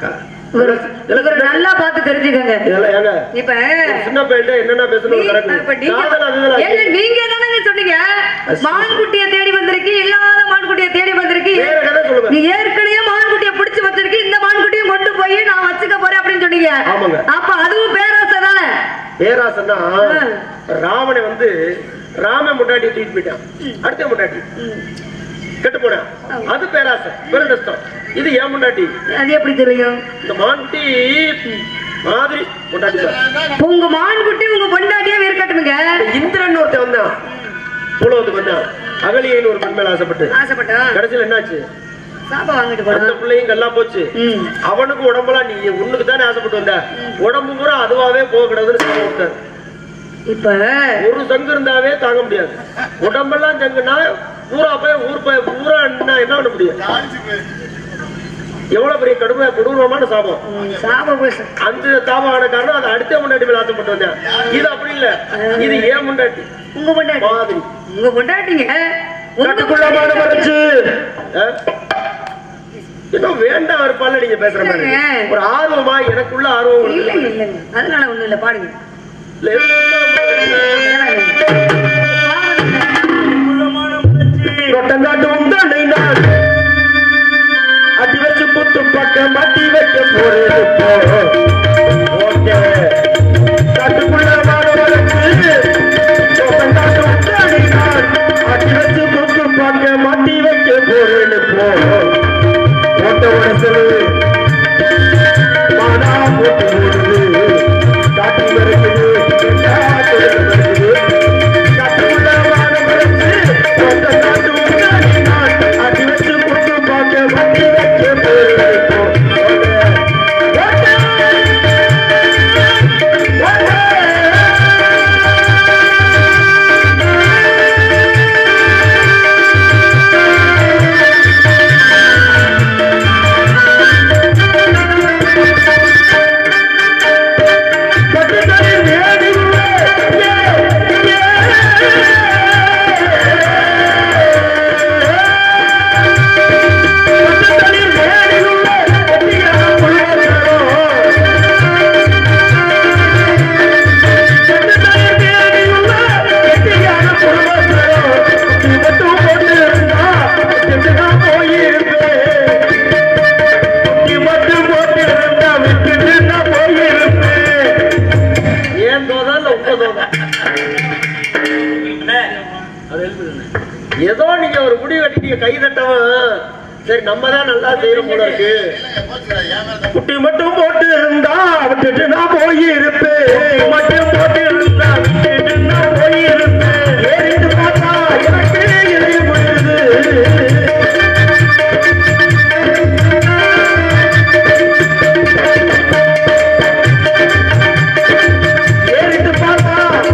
நல்லா பார்த்து தெரிஞ்சுக்கங்க. இப்ப சின்ன பையன் என்னென்ன பேசணும் நீங்க தானே சொன்னீங்க மான்குட்டியை தேடி வந்திருக்கு, இல்லாத மான்குட்டியை தேடி வந்திருக்கு. நீ ஏற்கனவே மான்குட்டியை பிடிச்சு வச்சிருக்கு, இந்த மான்குட்டியும் கொண்டு போய் நான் வச்சுக்க போறேன் அப்படின்னு சொன்னீங்க. அப்ப அதுவும் பேராசை தானே? பேராசைன்னா ராவணை வந்து ராம முன்னாடி தூக்கிட்டு போயிட்டான். அடுத்த முன்னாடி கெட்டு போன அது பேராசை பெருநஷ்டம். இது ஏன் முன்னாடி? அது எப்படி தெரியும்? இந்த மான்குட்டி மாதிரி பொண்டாட்டி. உங்க மான்குட்டி உங்க பொண்டாட்டியே இருக்கட்டுங்க. இந்திரன் ஒருத்தன் வந்தான், பூலோகத்துக்கு வந்தான். அகலியன்னு ஒரு பெண் மேல ஆசைப்பட்டு ஆசைப்பட்டா கடைசியில் என்னாச்சு? அந்த பிள்ளையும் கல்லா போச்சு. அவனுக்கு உடம்பெல்லாம் நீ உன்னுக்கு தானே ஆசைப்பட்டு வந்த, உடம்பு பூரா அதுவாவே போக கூடாதுன்னு சாபம் விட்டார். இப்ப ஒரு சங்கு இருந்தாவே தாங்க முடியாது. உடம்பெல்லாம் சங்குன்னா பூரா போய் ஊர் போய் பூரா என்ன பண்ண முடியும்? எவ்வளவு பெரிய கடுமையா கொடூரமான சாபம். அந்த சாபம் ஆன காரணம் அது அடுத்த முன்னாடி மேல ஆசைப்பட்டு வந்தேன். இது அப்படி இல்ல, இது ஏன் முன்னாடி உங்க முன்னாடி மாதிரி உங்க முன்னாடிங்க கட்டுக்குள்ளமான மறைச்சு இன்னும் வேண்டாம் இருப்பால நீங்க பேசுற மாதிரி ஒரு ஆர்வமா எனக்குள்ள ஆர்வம் இல்ல இல்ல அதனால ஒண்ணும் இல்ல பாருங்க. அடி வச்சு புத்து பக்கம் மாட்டி வைக்க ஏதோ நீங்க ஒரு முடி வெட்டிட்டீங்க கை தட்டவன் சரி நம்ம தான் நல்லா செய்யறோம் போல இருக்கு. குட்டி மட்டும் போட்டு இருந்தா விட்டுட்டு நான் போய் இருப்பேன் மட்டும் போட்டு இருந்தா விட்டுட்டு நான் போய் இருப்பேன் ஏறிட்டு பார்த்தா எனக்கு எரிய முடியுது ஏறிட்டு பார்த்தா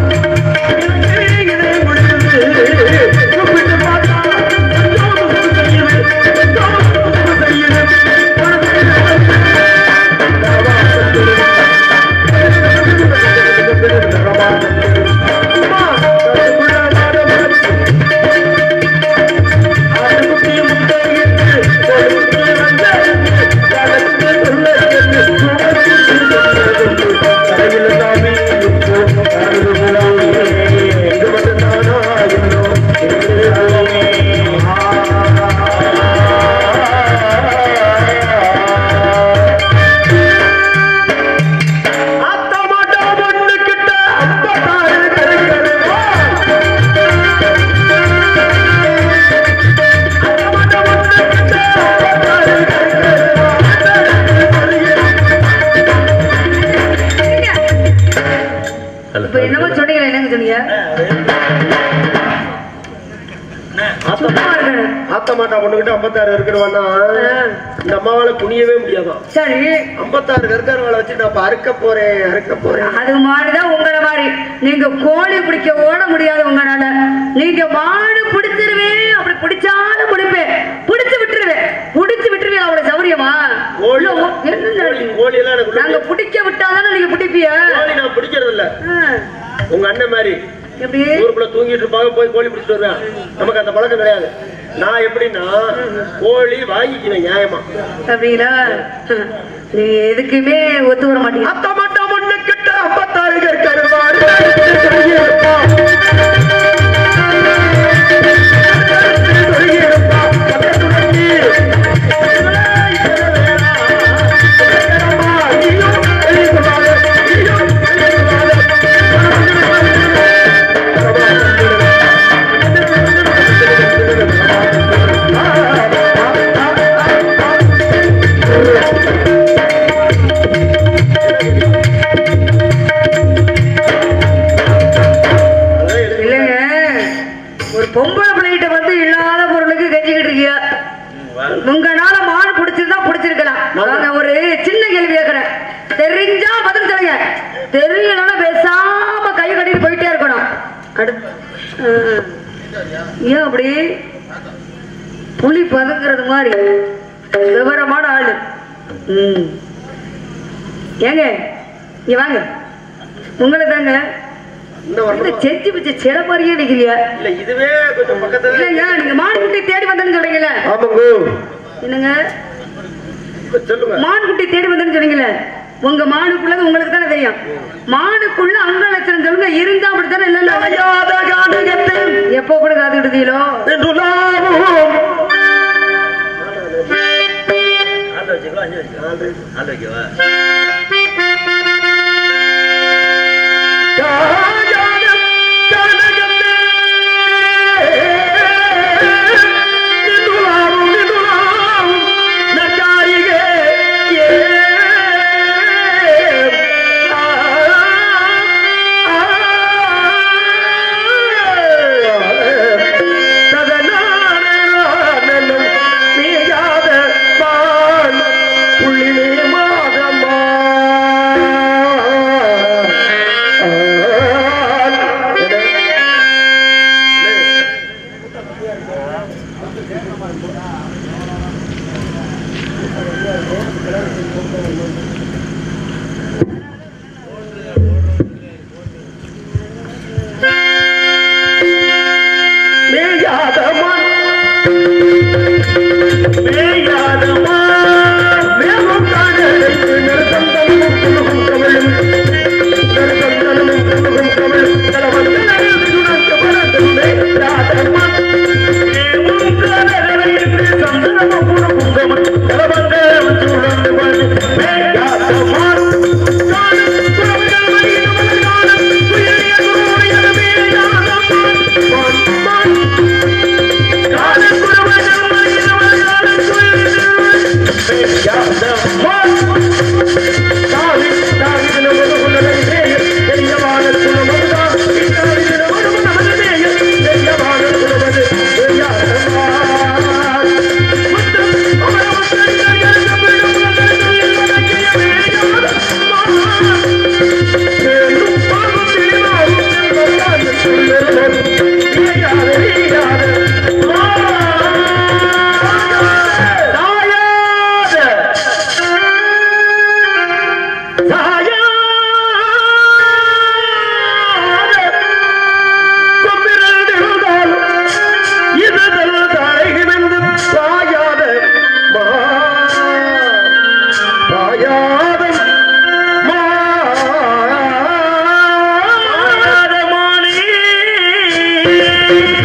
என்னமோ சொன்னீங்க என்னங்க சொன்னீங்க ஆத்தமாட்டா பொண்ணுகிட்ட ஐம்பத்தாறு இருக்கிறவனா இந்த அம்மாவால குனியவே முடியாதான். சரி ஐம்பத்தாறு இருக்கிறவளை வச்சு நான் அறுக்க போறேன் அறுக்க போறேன். அது மாதிரிதான் உங்களை மாதிரி நீங்க கோழி பிடிக்க ஓட முடியாது உங்களால. நீங்க மாடு பிடிச்சிருவேன் அப்படி பிடிச்சாலும் பிடிப்பேன் பிடிச்சு விட்டுருவேன் பிடிச்சு விட்டுருவேன் அவ்வளவு சௌரியமா கோழி கோழி எல்லாம் எனக்கு நாங்க பிடிக்க விட்டாதானே நீங்க பிடிப்பிய. கோழி நான் பிடிக்கிறது இல்ல உங்க அண்ணன் மாதிரி எப்படி ஊருக்குள்ள தூங்கிட்டு இருப்பாங்க போய் கோழி பிடிச்சிட்டு வருவேன். நமக்கு அந்த பழக்கம் கிடையாது. நான் எப்படின்னா கோழி வாங்கிக்குவேன் நியாயமா. அப்படிங்களா நீ எதுக்குமே ஒத்து வர மாட்டீங்க. அத்த மட்டும் ஒண்ணு கிட்ட ஐம்பத்தாறு இருக்காரு பொம்பளை பிள்ளைகிட்ட வந்து இல்லாத பொருளுக்கு கெஞ்சிக்கிட்டு இருக்கியா? உங்களால மாடு பிடிச்சிருந்தா பிடிச்சிருக்கலாம். நான் ஒரு சின்ன கேள்வி கேட்கிறேன். தெரிஞ்சா பதில் சொல்லுங்க. தெரியலன்னா பேசாம கை கட்டிட்டு போயிட்டே இருக்கணும். அடுத்து ஏன் அப்படி புலி பதுங்கிறது மாதிரி விவரமான ஆளு. உம் ஏங்க இங்க வாங்க உங்களை தாங்க செஞ்சு வச்ச சில மாதிரியே நிக்கிறியா? இல்ல இதுவே கொஞ்சம் பக்கத்துல இல்லையா நீங்க மான்குட்டி தேடி வந்தேன்னு சொல்றீங்கல்ல? ஆமாங்க. என்னங்க சொல்லுங்க. மான்குட்டி தேடி வந்தேன்னு சொன்னீங்கல்ல உங்க மானுக்குள்ளது உங்களுக்கு தானே தெரியும். மானுக்குள்ள அங்க லட்சணம் சொல்லுங்க இருந்தா அப்படித்தானே இல்ல எப்போ கூட காத்துக்கிட்டீங்களோ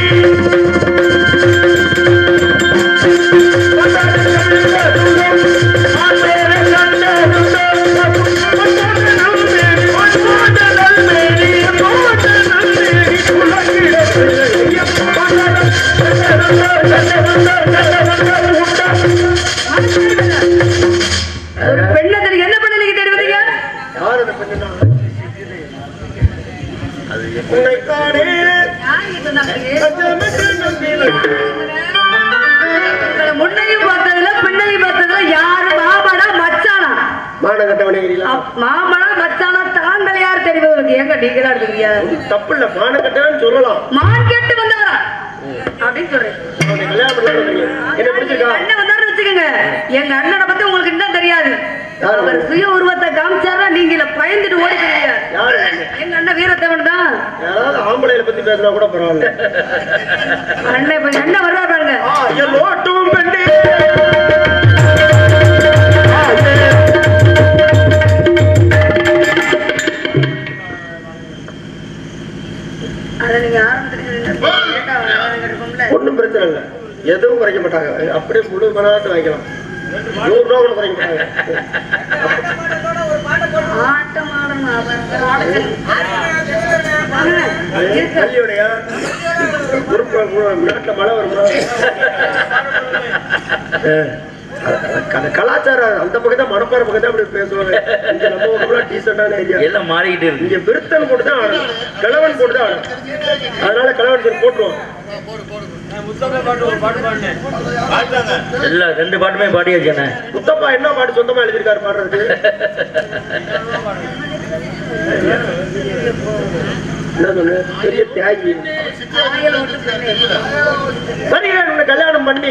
ஒரு பெண்ணை தெரியும் என்ன பண்ண நீங்க தெரியுங்க யார் அந்த பெண்ணுனா உன்னைத்தானே முன்னையும் பார்த்ததுல பின்னையும் பார்த்ததுல யாரு மாமனா மச்சானா மானம் கட்டவனேங்கிறீங்களா மாமனா மச்சானா தாங்கள் யார் தெரியும் எங்க நீங்களா எடுத்துக்கிறியா தப்பு இல்ல மானம் கட்டவன்னு சொல்லலாம் மான் கேட்டு வந்தவரா அப்படின்னு சொல்றேன் கல்யாணம் பண்ணி என்ன பிடிச்சிருக்கா அண்ணன் வந்தாரு வச்சுக்கோங்க எங்க அண்ணனை பத்தி உங்களுக்கு என்ன தெரியாது அவர் சுய உருவத்தை காமிச்சாரா நீங்க பயந்துட்டு ஓடி போயிருங்க யாரு எங்க அண்ணன் வீரத்தேவன் தான் யாராவது ஆம்பளையில பத்தி பேசினா கூட பரவாயில்ல அண்ணன் இப்ப அண்ணன் வர்றா பாருங்க எல்லோட்டும் பெண்ணே அத நீங்க ஆரம்பத்துல ஒண்ணும் பிரச்சனை இல்லை எதுவும் குறைக்க மாட்டாங்க அப்படியே முழு மனத்தை வைக்கலாம் நூறு ரூபா கூட குறைக்க மாட்டாங்க ஆட்டம் ஆடணும் பள்ளியோடைய நாட்டுல மழை வருமா கலாச்சாரம் அந்த பக்கம் தான் மணப்பாறை பக்கம் தான் அப்படி பேசுவாங்க இங்க நம்ம ஊர்ல டீசெண்டான ஏரியா எல்லாம் மாறிக்கிட்டு இருக்கு இங்க விருத்தன் போட்டு தான் ஆடணும் கிழவன் போட்டு தான் ஆடணும் அதனால கிழவன் சரி போட்டுருவோம் எல்லாம் ரெண்டு பாட்டுமே பாடியாச்சு முத்தப்பா என்ன பாட்டு சொந்தமா எழுதியிருக்காரு பாடுறதுக்கு என்ன சொன்ன பெரிய தியாகி சரி உன்னை கல்யாணம் பண்ணி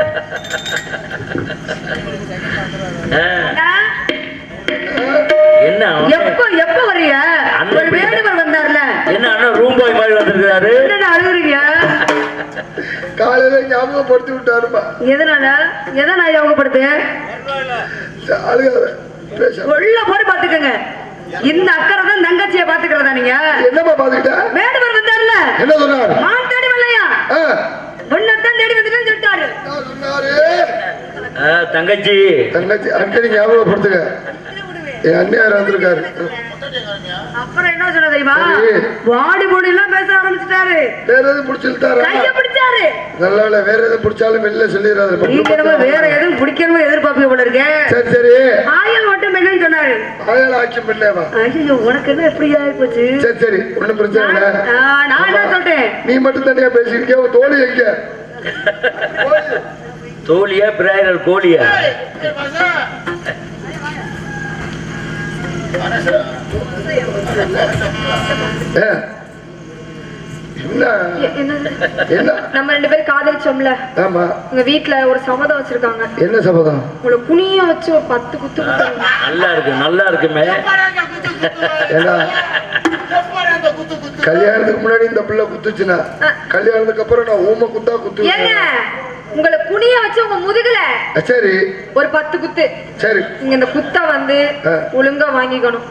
என்ன எப்ப எப்ப வர்றீங்க ஒரு வேடுவர் வந்தார்ல என்ன அண்ணா ரூம் பாய் மாதிரி வந்திருக்காரு என்ன அழுகுறீங்க காலையில ஞாபகப்படுத்தி விட்டாருமா எதனால எதை நான் ஞாபகப்படுத்து அழுகாத பேச உள்ள போய் பாத்துக்கங்க இந்த அக்கறை தான் தங்கச்சியை பாத்துக்கிறதா நீங்க என்னமா பாத்துக்கிட்ட வேடுவர் வந்தார்ல என்ன சொன்னாரு மான் தேடி வரலையா ஒன்னத்தான் தேடி வந்துட்டேன்னு சொல்லிட்டாரு சொன்னாரு தங்கச்சி தங்கச்சி அடிக்கடி ஞாபகப்படுத்துங்க என் அண்ணியார் வந்திருக்காரு அப்புறம் என்ன சொன்ன தெரியுமா வாடி போடி எல்லாம் பேச ஆரம்பிச்சுட்டாரு வேற எதுவும் பிடிச்சிருத்தாரா கைய பிடிச்சாரு நல்ல வேலை வேற எதுவும் பிடிச்சாலும் வெளில சொல்லிடுறாரு நீங்க வேற எதுவும் பிடிக்கணுமோ எதிர்பார்ப்பு போல இருக்கே சரி சரி ஆயல் மட்டும் என்னன்னு சொன்னாரு ஆயல் ஆக்கி பண்ணேவா ஐயோ உனக்கு என்ன எப்படி ஆகி போச்சு சரி சரி ஒண்ணும் பிரச்சனை இல்ல நான் என்ன சொல்றேன் நீ மட்டும் தனியா பேசிருக்கிய தோழி எங்க தோழியா பிராயல் கோழியா நம்ம ரெண்டு பேரும் காதலிச்சோம்ல ஆமா உங்க வீட்டுல ஒரு சபதம் வச்சிருக்காங்க என்ன சபதம் உங்களை குனிய வச்சு ஒரு பத்து குத்து குத்துறாங்க நல்லா இருக்கு நல்லா இருக்குமே கல்யாணத்துக்கு முன்னாடி இந்த பிள்ளை குத்துச்சுனா கல்யாணத்துக்கு அப்புறம் நான் ஊமை குத்தா குத்து உங்களை குனிய வச்சு உங்க முதுகுல சரி ஒரு பத்து குத்து சரி நீங்க இந்த குத்த வந்து ஒழுங்கா வாங்கிக்கணும்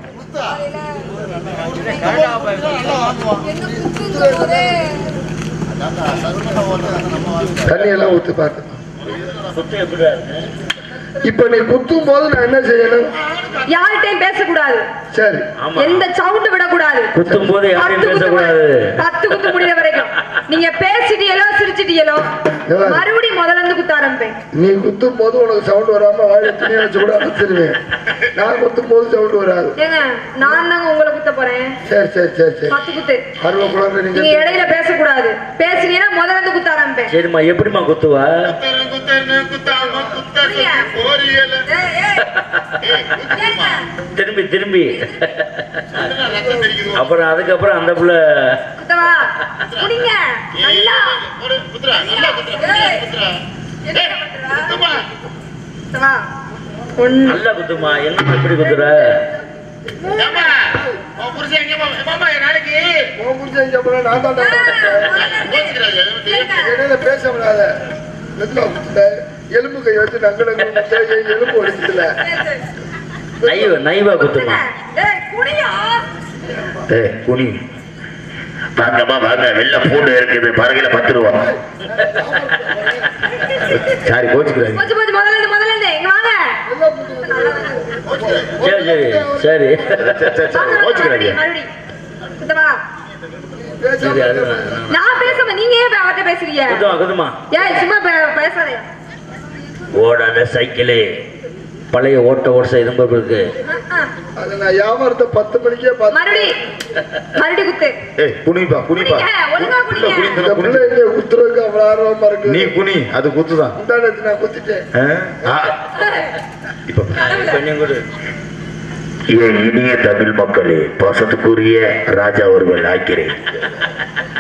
தண்ணி எல்லாம் ஊத்து பார்த்து இப்ப நீ குத்தும் போது நான் என்ன செய்யணும் யார்கிட்டயும் பேசக்கூடாது சரி எந்த சவுண்ட் விடக்கூடாது குத்தும் போது யாரையும் பேசக்கூடாது பத்து குத்து முடிய வரைக்கும் நீங்க பேசிட்டீங்களோ சிரிச்சிட்டீங்களோ மறுபடியும் முதல்ல இருந்து குத்த ஆரம்பிப்பேன் நீ குத்தும் போது உனக்கு சவுண்ட் வராம வாயில துணியை வச்சு கூட அனுப்பிச்சிருவேன் நான் குத்தும் போது சவுண்ட் வராது ஏங்க நான் தாங்க உங்களை குத்த போறேன் சரி சரி சரி சரி பத்து குத்து அறுவை குழந்தை நீங்க இடையில பேசக்கூடாது பேசுனீங்கன்னா முதல்ல இருந்து குத்த ஆரம்பிப்பேன் சரிம்மா எப்படிமா குத்துவா திரும்பி திரும்பி அப்புறம் அதுக்கப்புறம் அந்த புள்ள நல்லா குத்துமா என்ன எப்படி குத்துற பேச முடியாத எலும்பு கை வச்சு நங்கல எலும்பு ஒடிச்சதுல நைவ நைவா குத்துமா குனி வாங்கம்மா வாங்க, வெள்ள பூண்டு இருக்குது, பறகையில பத்து ரூபா. சாரி கோச்சுக்கிறாரு. போச்சு போச்சு முதல்ல இருந்து முதல்ல இருந்து இங்க வாங்க. சரி சரி சரி கோச்சுக்கிறாரு. மறுபடியும் குத்தவா. நான் பேசாம நீங்க ஏன் அவர்கிட்ட பேசுறீங்க? குதுமா குதுமா ஏய் சும்மா பேசாதே. ஓடாத சைக்கிளே பழைய ஓட்ட ஓட செய்து இருக்கு. அது நான் வியாபாரத்தை பத்து மணிக்கே பார்த்து மறுபடி மறுபடி குத்து. ஏய் குனிப்பா குனிப்பா. ஒழுங்கா குனிங்க. இந்த பிள்ளை இங்க குத்துறதுக்கு அவ்வளவு ஆர்வமா இருக்கு. நீ குனி, அது குத்துதான். இந்த நேரத்துல நான் குத்திட்டேன். இப்ப கொஞ்சம் கூட இனிய தமிழ் மக்களே, பாசத்துக்குரிய ராஜா அவர்கள் ஆக்கிறேன்.